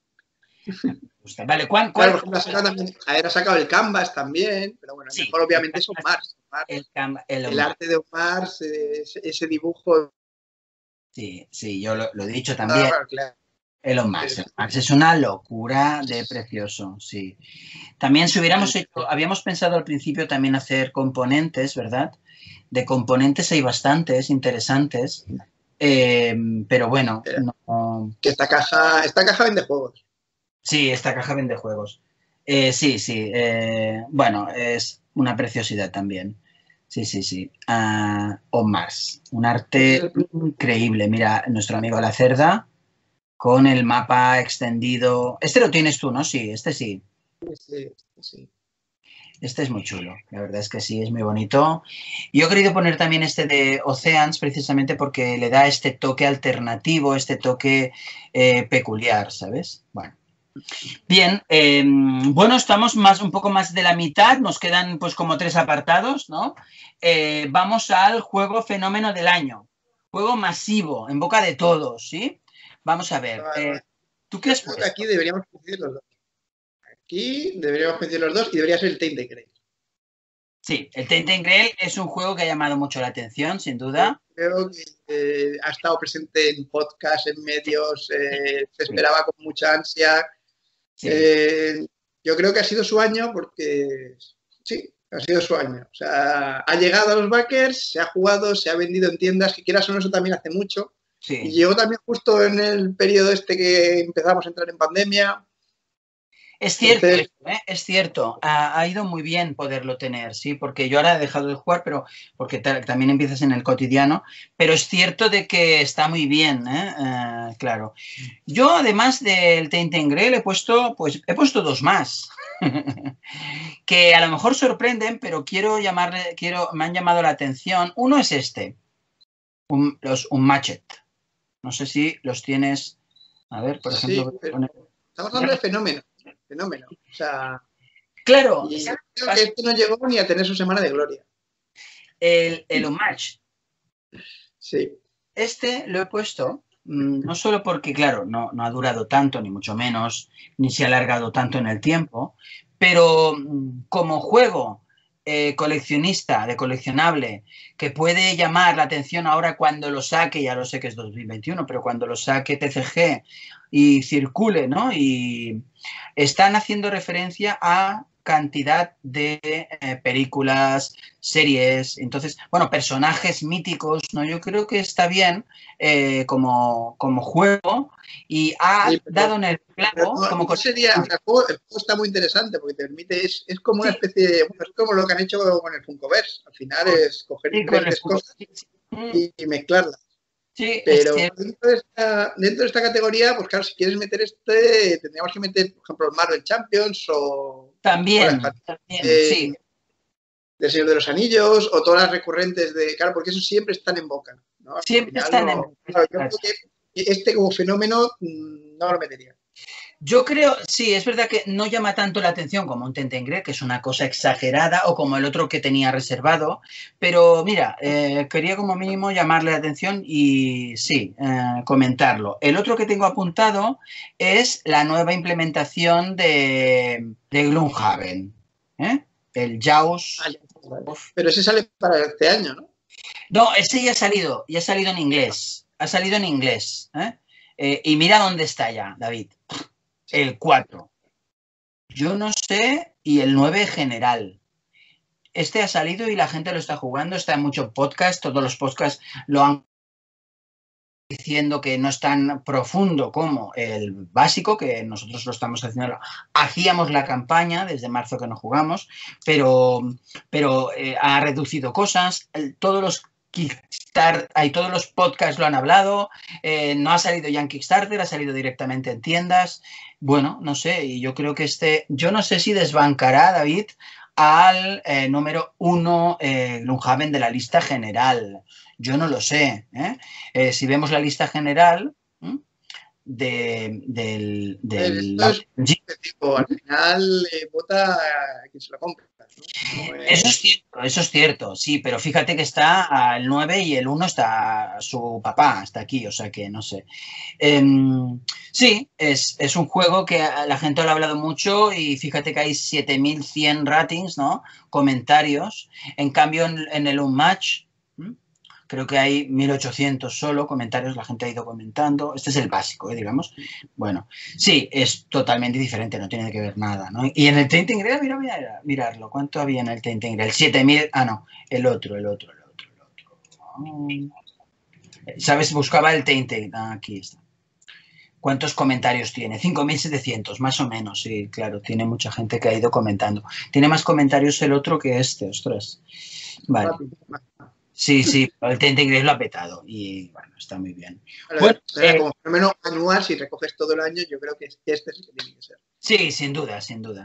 Vale, ¿cuál? Claro, por ejemplo, ha sacado el Canvas también, pero bueno, el mejor obviamente es On Mars. El arte de On Mars, ese dibujo. Sí, yo lo he dicho también. Claro. El On Mars. Es una locura de precioso, sí. También si hubiéramos hecho, habíamos pensado al principio también hacer componentes, ¿verdad? De componentes hay bastantes interesantes, pero bueno. No... Que esta caja vende juegos. Sí, esta caja vende juegos. Sí. Bueno, es una preciosidad también. Sí. On Mars. Un arte increíble. Mira, nuestro amigo La Cerda con el mapa extendido. Este lo tienes tú, ¿no? Sí, este sí. Sí. Este es muy chulo, la verdad es que sí, es muy bonito. Yo he querido poner también este de Oceans precisamente porque le da este toque alternativo, este toque peculiar, ¿sabes? Bueno. Bien, bueno, estamos un poco más de la mitad, nos quedan pues como 3 apartados, ¿no? Vamos al juego fenómeno del año, juego masivo, en boca de todos, ¿sí? Vamos a ver, ¿tú qué has puesto? Aquí deberíamos coincidir los dos. Y debería ser el Tainted Grail. Sí, el Tainted Grail es un juego que ha llamado mucho la atención, sin duda. Creo que ha estado presente en podcasts, en medios, se esperaba con mucha ansia. Sí. Yo creo que ha sido su año porque sí, ha sido su año. O sea, ha llegado a los backers, se ha jugado, se ha vendido en tiendas, que quieras o no, eso también hace mucho. Sí. Y llegó también justo en el periodo este que empezamos a entrar en pandemia. Es cierto, entonces, es cierto. Ha ido muy bien poderlo tener, sí, porque yo ahora he dejado de jugar, pero porque también empiezas en el cotidiano, pero es cierto de que está muy bien, claro. Yo, además del Tainted Grail, he puesto 2 más, que a lo mejor sorprenden, pero me han llamado la atención. Uno es este, Unmatched. No sé si los tienes, a ver, por ejemplo. Sí, estamos hablando de fenómeno. O sea, claro. Y creo que este no llegó ni a tener su semana de gloria. El Homage. Sí. Este lo he puesto no solo porque, claro, no ha durado tanto, ni mucho menos, ni se ha alargado tanto en el tiempo, pero como juego coleccionista, de coleccionable, que puede llamar la atención ahora cuando lo saque, ya lo sé que es 2021, pero cuando lo saque TCG y circule, ¿no? Y están haciendo referencia a cantidad de películas, series, entonces, bueno, personajes míticos, ¿no? Yo creo que está bien como juego y ha dado en el clavo. El juego está muy interesante porque te permite, es como una especie de, es como lo que han hecho con el Funkoverse, al final es coger diferentes cosas y mezclarlas. Sí, pero dentro de esta categoría, pues claro, si quieres meter tendríamos que meter, por ejemplo, Marvel Champions o... También, sí. Del Señor de los Anillos o todas las recurrentes claro, porque eso siempre están en boca, ¿no? Siempre están en boca. Claro, yo creo que este como fenómeno no lo metería. Yo creo, sí, es verdad que no llama tanto la atención como un Tentengre, que es una cosa exagerada, o como el otro que tenía reservado, pero mira, quería como mínimo llamarle la atención y sí, comentarlo. El otro que tengo apuntado es la nueva implementación de Gloomhaven, ¿eh? El Ah, JAWS. ya, vale. Pero ese sale para este año, ¿no? No, ese ya ha salido en inglés, ha salido en inglés, ¿eh? Y mira dónde está ya, David, Sí. el 4. Yo no sé, y el 9 general. Este ha salido y la gente lo está jugando, está en muchos podcasts, todos los podcasts lo han diciendo que no es tan profundo como el básico, que nosotros lo estamos haciendo, hacíamos la campaña desde marzo que no jugamos, pero ha reducido cosas, todos los todos los podcasts lo han hablado, no ha salido ya en Kickstarter, ha salido directamente en tiendas. Bueno, no sé, y yo creo que yo no sé si desbancará, David, al número 1 Gloomhaven de la lista general. Yo no lo sé. Si vemos la lista general Esto es tipo, al final vota a quien se lo compra, ¿no? No es... Eso es cierto, sí, pero fíjate que está el 9 y el 1 está su papá, está aquí, o sea que no sé. Sí, es un juego que la gente lo ha hablado mucho y fíjate que hay 7.100 ratings, ¿no? Comentarios. En cambio, en el Unmatch, creo que hay 1.800 solo comentarios, la gente ha ido comentando. Este es el básico, digamos. Bueno, sí, es totalmente diferente, no tiene que ver nada, ¿no? Y en el Tainted Grail, mirarlo, ¿cuánto había en el Tainted Grail? 7.000, no, el otro. ¿Sabes? Buscaba el Tainted, aquí está. ¿Cuántos comentarios tiene? 5.700, más o menos, sí, claro, tiene mucha gente que ha ido comentando. Tiene más comentarios el otro que este, ostras. Vale. Sí, el Tainted Grail lo ha petado y bueno, está muy bien. Bueno, como fenómeno anual, si recoges todo el año, yo creo que este es el que tiene que ser. Sí, sin duda.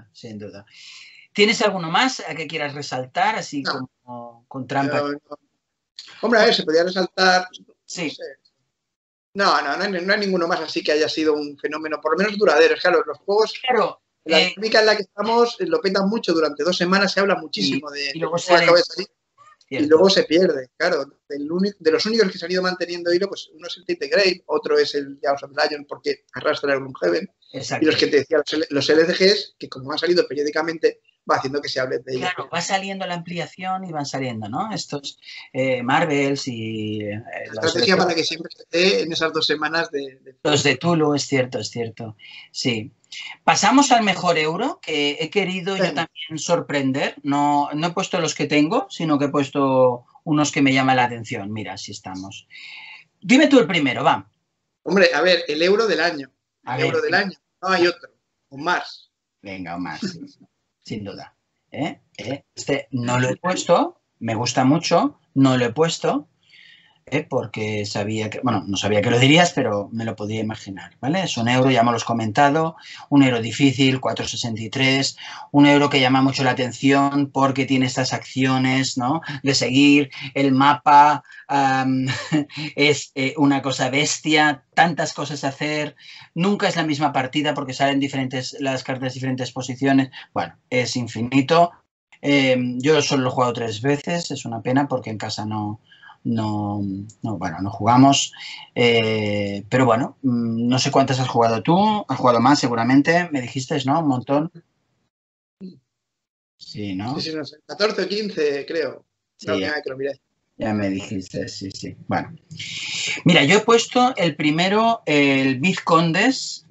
¿Tienes alguno más a que quieras resaltar, así No, como con trampa? no. Hombre, a ver, se podría resaltar, sí. No sé. No hay ninguno más así que haya sido un fenómeno, por lo menos duradero. Claro, los juegos, claro, la dinámica en la que estamos, lo petan mucho durante 2 semanas, se habla muchísimo y luego cómo acaba de salir. Cierto. Y luego se pierde, claro. De los únicos que se han ido manteniendo hilo, pues uno es el Tainted Grail, otro es el Jaws of Lion, porque arrastra el Gloomhaven. Y los que te decía, los LCGs, que como han salido periódicamente, va haciendo que se hable de ellos. Claro, va saliendo la ampliación y van saliendo, ¿no? Estos Marvels y... la estrategia para que siempre esté en esas 2 semanas de... Los de Tulu, es cierto. Sí. Pasamos al mejor euro, que he querido yo también sorprender. No he puesto los que tengo, sino que he puesto unos que me llaman la atención. Mira, así estamos. Dime tú el primero, va. Hombre, a ver, el euro del año. Euro del año. No hay otro. O más. Venga, o más, sí, sin duda. Este no lo he puesto, me gusta mucho, no lo he puesto, porque sabía que, bueno, no sabía que lo dirías, pero me lo podía imaginar, ¿vale? Es un euro, ya me lo has comentado, un euro difícil, 4,63, un euro que llama mucho la atención porque tiene estas acciones, ¿no? De seguir el mapa, es una cosa bestia, tantas cosas a hacer, nunca es la misma partida porque salen las cartas de diferentes posiciones, bueno, es infinito. Yo solo lo he jugado 3 veces, es una pena porque en casa no jugamos, pero bueno, no sé cuántas has jugado tú, has jugado más seguramente, me dijiste, ¿no? Un montón. Sí, ¿no? Sí, no sé, 14 o 15 creo. Sí, la última vez que lo miré. Ya me dijiste, sí. Bueno, mira, yo he puesto el primero, el Vizcondes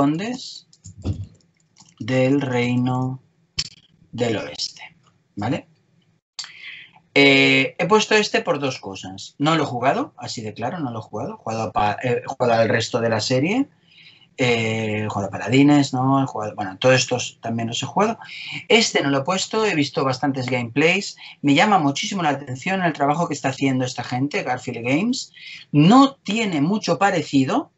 del Reino del Oeste, ¿vale? He puesto este por 2 cosas. No lo he jugado, así de claro, no lo he jugado. He jugado al resto de la serie. He jugado a Paladines, ¿no? Bueno, todos estos también los he jugado. Este no lo he puesto, he visto bastantes gameplays. Me llama muchísimo la atención el trabajo que está haciendo esta gente, Garfield Games. No tiene mucho parecido.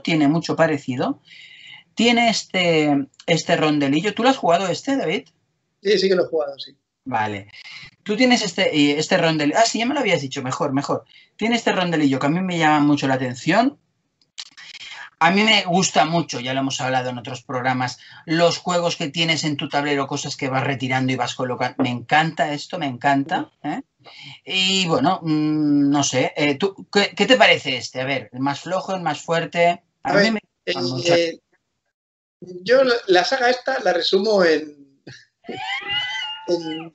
Tiene este rondelillo. ¿Tú lo has jugado David? Sí que lo he jugado, sí. Vale. Tú tienes este rondelillo. Ah, sí, ya me lo habías dicho. Mejor. Tiene este rondelillo que a mí me llama mucho la atención. A mí me gusta mucho, ya lo hemos hablado en otros programas, los juegos que tienes en tu tablero, cosas que vas retirando y vas colocando. Me encanta esto, me encanta. ¿Eh? Y bueno, no sé, ¿qué te parece este? A ver, ¿el más flojo, el más fuerte? A A mí ver, me gusta mucho. yo la saga esta la resumo en,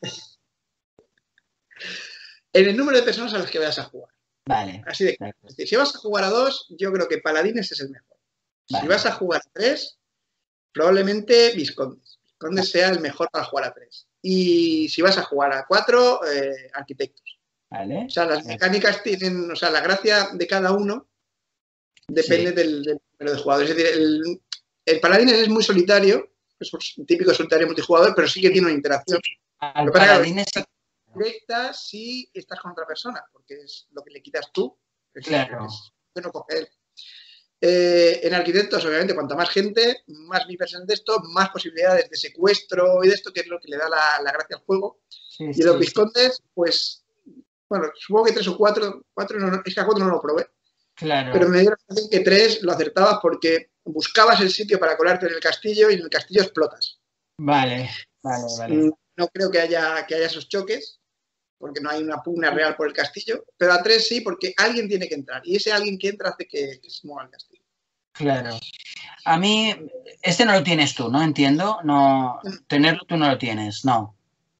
en el número de personas a las que vayas a jugar. Vale. Así de claro. Es decir, si vas a jugar a 2, yo creo que Paladines es el mejor. Vale. Si vas a jugar a 3, probablemente Viscondes. Viscondes sea el mejor para jugar a 3. Y si vas a jugar a 4, Arquitectos. Vale. O sea, las mecánicas tienen, o sea, la gracia de cada uno depende del número de jugadores. Es decir, el Paladines es muy solitario, es un típico solitario multijugador, pero sí que tiene una interacción. Sí. Al Paladines sí. Directa si estás con otra persona, porque es lo que le quitas tú. Claro. Es bueno coger. En Arquitectos, obviamente, cuanta más gente, más niveles de esto, más posibilidades de secuestro y de esto, que es lo que le da la gracia al juego. Sí, y en los Viscondes, pues, bueno, supongo que 3 o 4 no, es que a 4 no lo probé. Claro. Pero me dio la sensación que 3 lo acertabas porque buscabas el sitio para colarte en el castillo y en el castillo explotas. Vale. No creo que haya esos choques, porque no hay una pugna real por el castillo, pero a 3 sí, porque alguien tiene que entrar, y ese alguien que entra hace que se mueva el castillo. Claro. A mí, este no lo tienes tú, ¿no? Entiendo. No, tenerlo tú no lo tienes, no.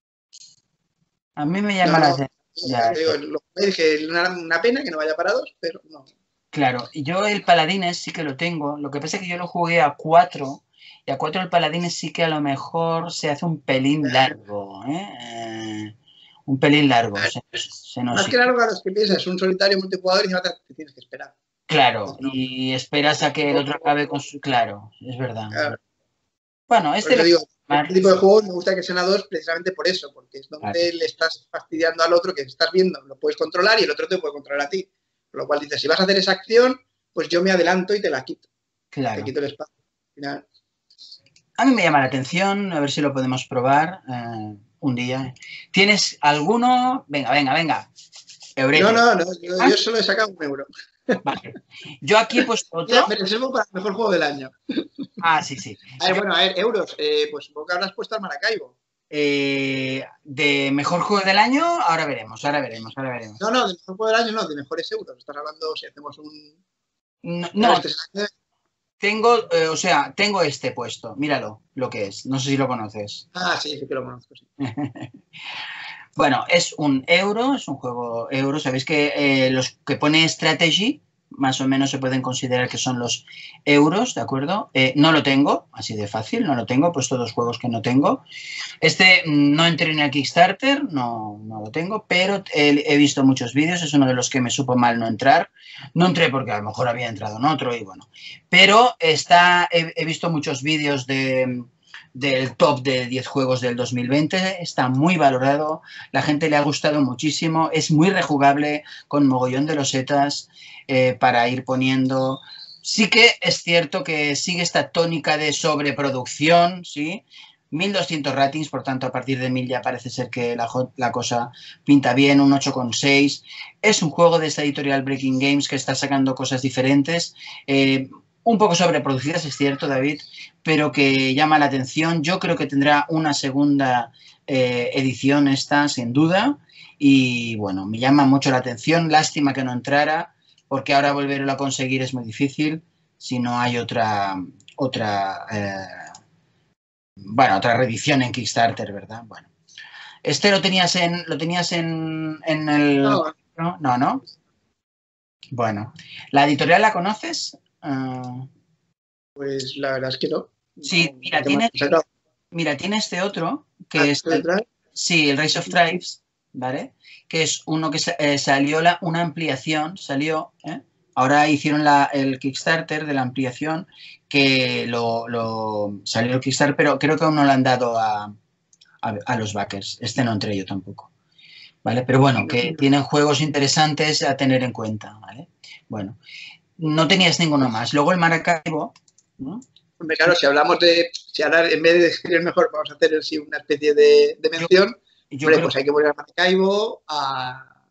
A mí me llama la atención. Dije, una pena que no vaya para 2, pero no. Claro, yo el Paladines sí que lo tengo, lo que pasa es que yo lo jugué a 4, y a 4 el Paladines sí que a lo mejor se hace un pelín largo, ¿eh? Un pelín largo. Más que largo a los que piensas, es un solitario multijugador y no te tienes que esperar. Claro, no. Y esperas a que el otro acabe con su... Claro, es verdad. Claro. Bueno, este tipo de juegos me gusta que sean a 2 precisamente por eso, porque es donde le estás fastidiando al otro que estás viendo, lo puedes controlar y el otro te puede controlar a ti. Con lo cual dices, si vas a hacer esa acción, pues yo me adelanto y te la quito. Claro. Te quito el espacio. Al final. A mí me llama la atención, a ver si lo podemos probar un día. ¿Tienes alguno? Venga. Eurete. No, yo solo he sacado 1 euro. Vale. Yo aquí he puesto otro. Me reservo para el mejor juego del año. Ah, sí. A ver, euros. Pues supongo que habrás puesto al Maracaibo. De mejor juego del año, ahora veremos. No, de mejor juego del año no, de mejores euros. Estás hablando si hacemos un... No. Tengo este puesto. Míralo, lo que es. No sé si lo conoces. Ah, sí que lo conozco, sí. Bueno, es un euro, es un juego euro. Sabéis que los que pone strategy, más o menos se pueden considerar que son los euros, ¿de acuerdo? No lo tengo, así de fácil, no lo tengo, he puesto 2 juegos que no tengo. Este no entré en el Kickstarter, no lo tengo, pero he visto muchos vídeos, es uno de los que me supo mal no entrar. No entré porque a lo mejor había entrado en otro y bueno. Pero he visto muchos vídeos del top de 10 juegos del 2020, está muy valorado, la gente le ha gustado muchísimo, es muy rejugable, con mogollón de losetas para ir poniendo. Sí que es cierto que sigue esta tónica de sobreproducción, ¿sí? 1200 ratings, por tanto a partir de 1000 ya parece ser que la cosa pinta bien, un 8,6. Es un juego de esta editorial Breaking Games que está sacando cosas diferentes, un poco sobreproducidas, es cierto, David, pero que llama la atención. Yo creo que tendrá una segunda edición esta, sin duda, y bueno, me llama mucho la atención. Lástima que no entrara, porque ahora volverlo a conseguir es muy difícil si no hay otra reedición en Kickstarter, ¿verdad? Bueno, este lo tenías en el... No. Bueno, ¿la editorial la conoces? Pues la verdad es que no. Sí, mira, tiene este otro, que es el Rise of Tribes, ¿vale? Que es uno que salió una ampliación, ahora hicieron el Kickstarter de la ampliación, que salió el Kickstarter, pero creo que aún no lo han dado a los backers. Este no entré yo tampoco, ¿vale? Pero bueno, que tienen juegos interesantes a tener en cuenta, ¿vale? Bueno, no tenías ninguno más. Luego el Maracaibo, ¿no? Hombre, claro, si hablamos si ahora en vez de decir el mejor, vamos a hacer una especie de mención, pues hay que poner a Maracaibo, a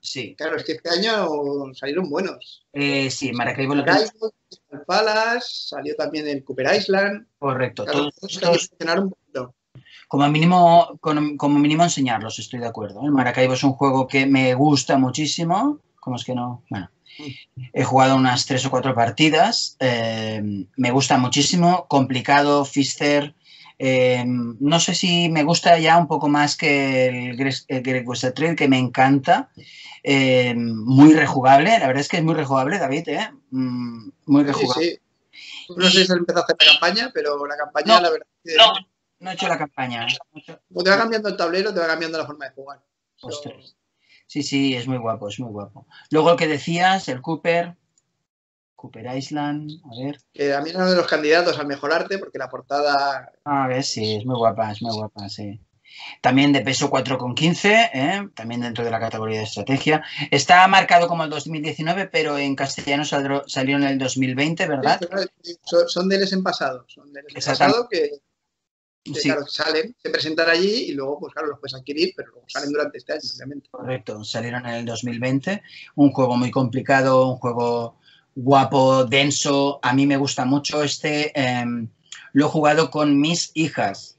Sí. Claro, es que este año salieron buenos. Sí, Maracaibo lo Maracaibo, Crystal Palace, salió también el Cooper Island. correcto. Claro, Todos todos hay que estos, funcionar un poquito. como mínimo enseñarlos, estoy de acuerdo. El Maracaibo es un juego que me gusta muchísimo. ¿Cómo es que no? Bueno, he jugado unas 3 o 4 partidas. Me gusta muchísimo. Complicado, Fister. No sé si me gusta ya un poco más que el Great Western Trail, que me encanta. Muy rejugable, la verdad es que es muy rejugable, David, muy rejugable. Sí. No sé si has empezado a hacer la campaña, pero la campaña, No, la verdad es que no he hecho la campaña. como te va cambiando el tablero, te va cambiando la forma de jugar. Ostras. Sí, es muy guapo, es muy guapo. Luego el que decías, el Cooper Island, a ver. Que a mí era uno de los candidatos al mejor arte, porque la portada... A ver, sí, es muy guapa, sí. También de peso 4,15, también dentro de la categoría de estrategia. Está marcado como el 2019, pero en castellano salió en el 2020, ¿verdad? Sí, son DLs en pasado. Son DLs en pasado que sí. claro, salen, se presentan allí y luego, pues claro, los puedes adquirir, pero luego salen durante este año, obviamente. Correcto, salieron en el 2020. Un juego muy complicado, un juego guapo, denso. A mí me gusta mucho lo he jugado con mis hijas.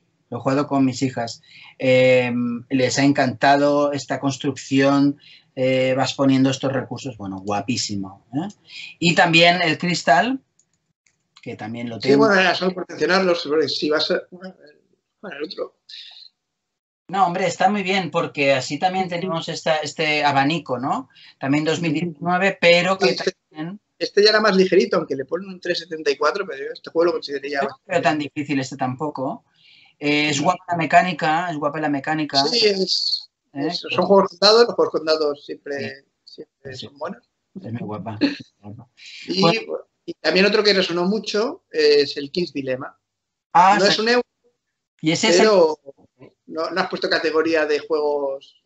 Les ha encantado esta construcción. Vas poniendo estos recursos. Bueno, guapísimo. Y también el Cristal, que también lo tengo. Sí, bueno, era solo por mencionarlos, si vas a... Bueno, el otro. No, hombre, está muy bien, porque así también tenemos este abanico, ¿no? También 2019, pero que también... Este ya era más ligerito, aunque le ponen un 3,74, pero yo este juego lo consideraría... No creo tan difícil tampoco. Es guapa la mecánica, Sí, son juegos contados, los juegos contados siempre son buenos. Es muy guapa. Y también otro que resonó mucho es el King's Dilemma. No es un euro, pero no has puesto categoría de juegos...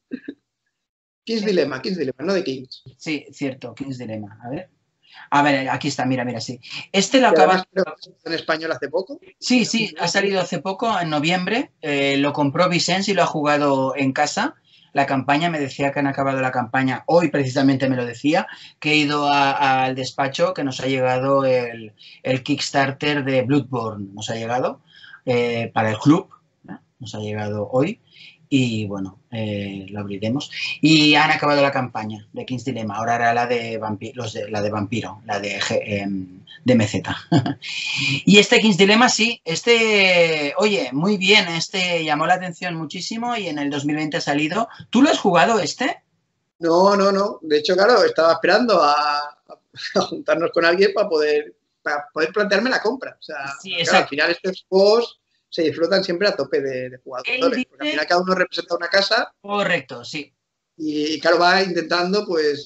King's Dilemma, no de Kings. Sí, cierto, King's Dilemma. A ver, aquí está, mira, sí. Este lo acaba en español hace poco. Sí, ha salido hace poco, en noviembre. Lo compró Vicens y lo ha jugado en casa. La campaña, me decía que han acabado la campaña. Hoy precisamente me lo decía, que he ido al despacho, que nos ha llegado el Kickstarter de Bloodborne. Nos ha llegado para el club. Nos ha llegado hoy. Y bueno, lo abriremos. Y han acabado la campaña de King's Dilemma. Ahora era la de Vampiro, la de MZ. Y este King's Dilemma, sí, oye, muy bien, llamó la atención muchísimo y en el 2020 ha salido. ¿Tú lo has jugado este? No. De hecho, claro, estaba esperando a juntarnos con alguien para poder plantearme la compra. O sea, sí, claro, al final estos juegos se disfrutan siempre a tope de jugadores, porque al final cada uno representa una casa. Correcto, sí. Y claro, va intentando, pues,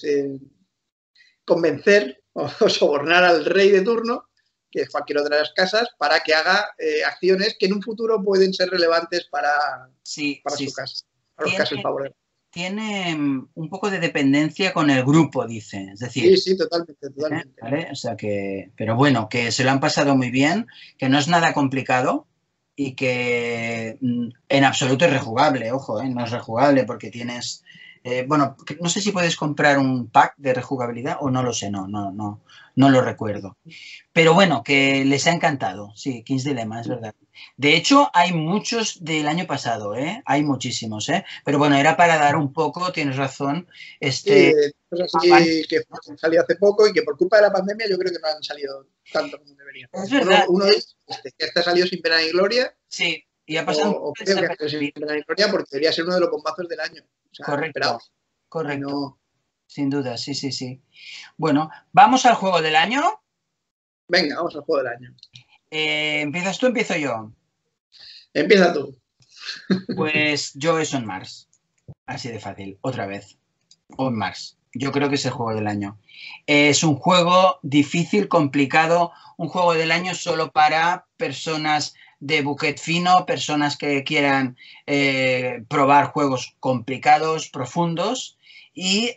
convencer o sobornar al rey de turno, que es cualquier otra de las casas, para que haga acciones que en un futuro pueden ser relevantes para su casa, para los casos favorables. Tiene un poco de dependencia con el grupo, dice. Es decir, sí, totalmente. ¿vale? O sea que, pero bueno, que se lo han pasado muy bien, que no es nada complicado y que en absoluto es rejugable, ojo, no es rejugable porque tienes... bueno, no sé si puedes comprar un pack de rejugabilidad o no lo sé, no lo recuerdo. Pero bueno, que les ha encantado, sí, King's Dilemma, es verdad. De hecho, hay muchos del año pasado, hay muchísimos, pero bueno, era para dar un poco, tienes razón. Cosas así que salió hace poco y que por culpa de la pandemia yo creo que no han salido tanto como deberían. Es verdad. Uno es que este salió sin pena ni gloria. Sí, y ha pasado. O creo que ha salido sin pena ni gloria porque debería ser uno de los bombazos del año. O sea, correcto. No... Sin duda, sí. Bueno, ¿vamos al juego del año? Venga, vamos al juego del año. ¿Empiezas tú o empiezo yo? Empieza tú. Pues yo es On Mars. Así de fácil, otra vez. On Mars. Yo creo que es el juego del año. Es un juego difícil, complicado, un juego del año solo para personas de buquet fino, personas que quieran probar juegos complicados, profundos y...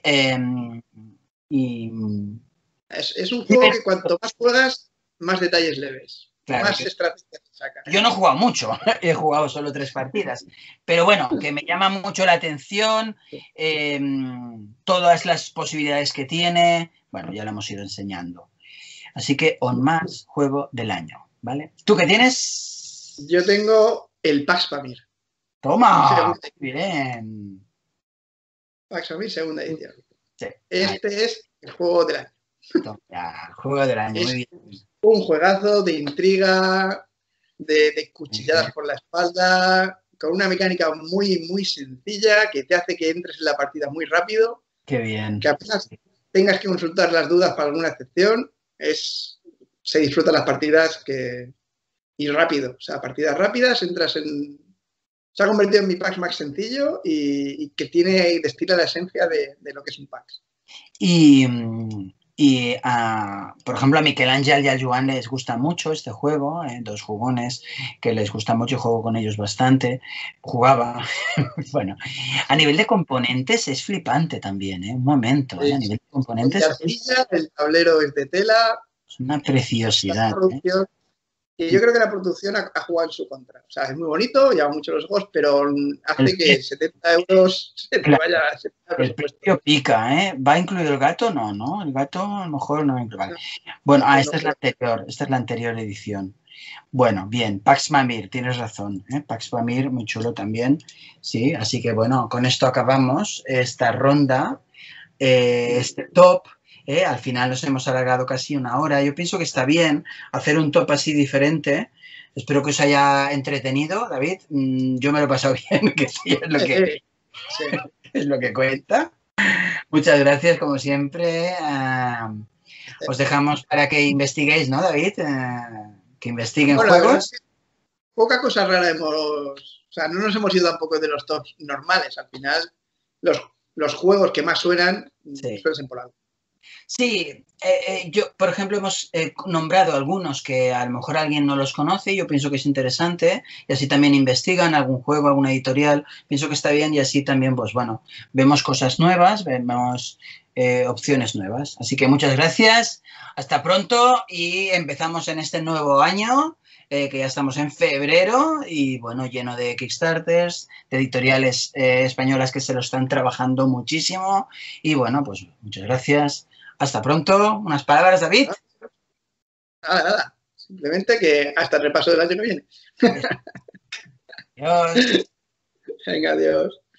Es un juego que cuanto más juegas, más detalles le ves. Claro, más estrategias se sacan. Yo no he jugado mucho, he jugado solo 3 partidas, pero bueno, que me llama mucho la atención todas las posibilidades que tiene, bueno, ya lo hemos ido enseñando. Así que On Más, juego del año, ¿vale? ¿Tú qué tienes? Yo tengo el Pax Pamir. ¡Toma! Bien. Pax Pamir, segunda edición. Sí, este es el juego del año. Toma, juego del año, muy bien. Un juegazo de intriga, de cuchilladas por la espalda, con una mecánica muy, muy sencilla que te hace que entres en la partida muy rápido. Qué bien. Que apenas tengas que consultar las dudas para alguna excepción, se disfrutan las partidas y rápido. O sea, partidas rápidas, entras en... Se ha convertido en mi PAX más sencillo y que destila la esencia de lo que es un PAX. Por ejemplo, a Miquel Ángel y a Joan les gusta mucho este juego, 2 jugones que les gusta mucho y juego con ellos bastante. Jugaba. Bueno, a nivel de componentes es flipante también, un momento. A nivel de componentes. El tablero es de tela. Es una preciosidad. Y yo creo que la producción ha jugado en su contra. O sea, es muy bonito, llama mucho los ojos, pero hace que 70 euros se te vaya a el precio pica, ¿eh? ¿Va incluido el gato? No, ¿no? El gato a lo mejor no incluye. Vale. Bueno, esta es la anterior edición. Bueno, bien, Pax Pamir, tienes razón, Pax Pamir, muy chulo también. Sí, así que bueno, con esto acabamos esta ronda, este top. Al final nos hemos alargado casi 1 hora. Yo pienso que está bien hacer un top así diferente. Espero que os haya entretenido, David. Yo me lo he pasado bien, que sí es lo que cuenta. Muchas gracias, como siempre. Os dejamos para que investiguéis, ¿no, David? Que investiguen juegos. Poca cosa rara hemos... O sea, no nos hemos ido tampoco de los tops normales. Al final, los juegos que más suenan suelen ser por algo. Sí, yo, por ejemplo, hemos nombrado algunos que a lo mejor alguien no los conoce, yo pienso que es interesante, y así también investigan algún juego, alguna editorial, pienso que está bien y así también, pues bueno, vemos cosas nuevas, vemos opciones nuevas. Así que muchas gracias, hasta pronto y empezamos en este nuevo año, que ya estamos en febrero y bueno, lleno de Kickstarters, de editoriales españolas que se lo están trabajando muchísimo y bueno, pues muchas gracias. Hasta pronto. ¿Unas palabras, David? Nada. Simplemente que hasta el repaso del año que viene. Adiós. Venga, adiós.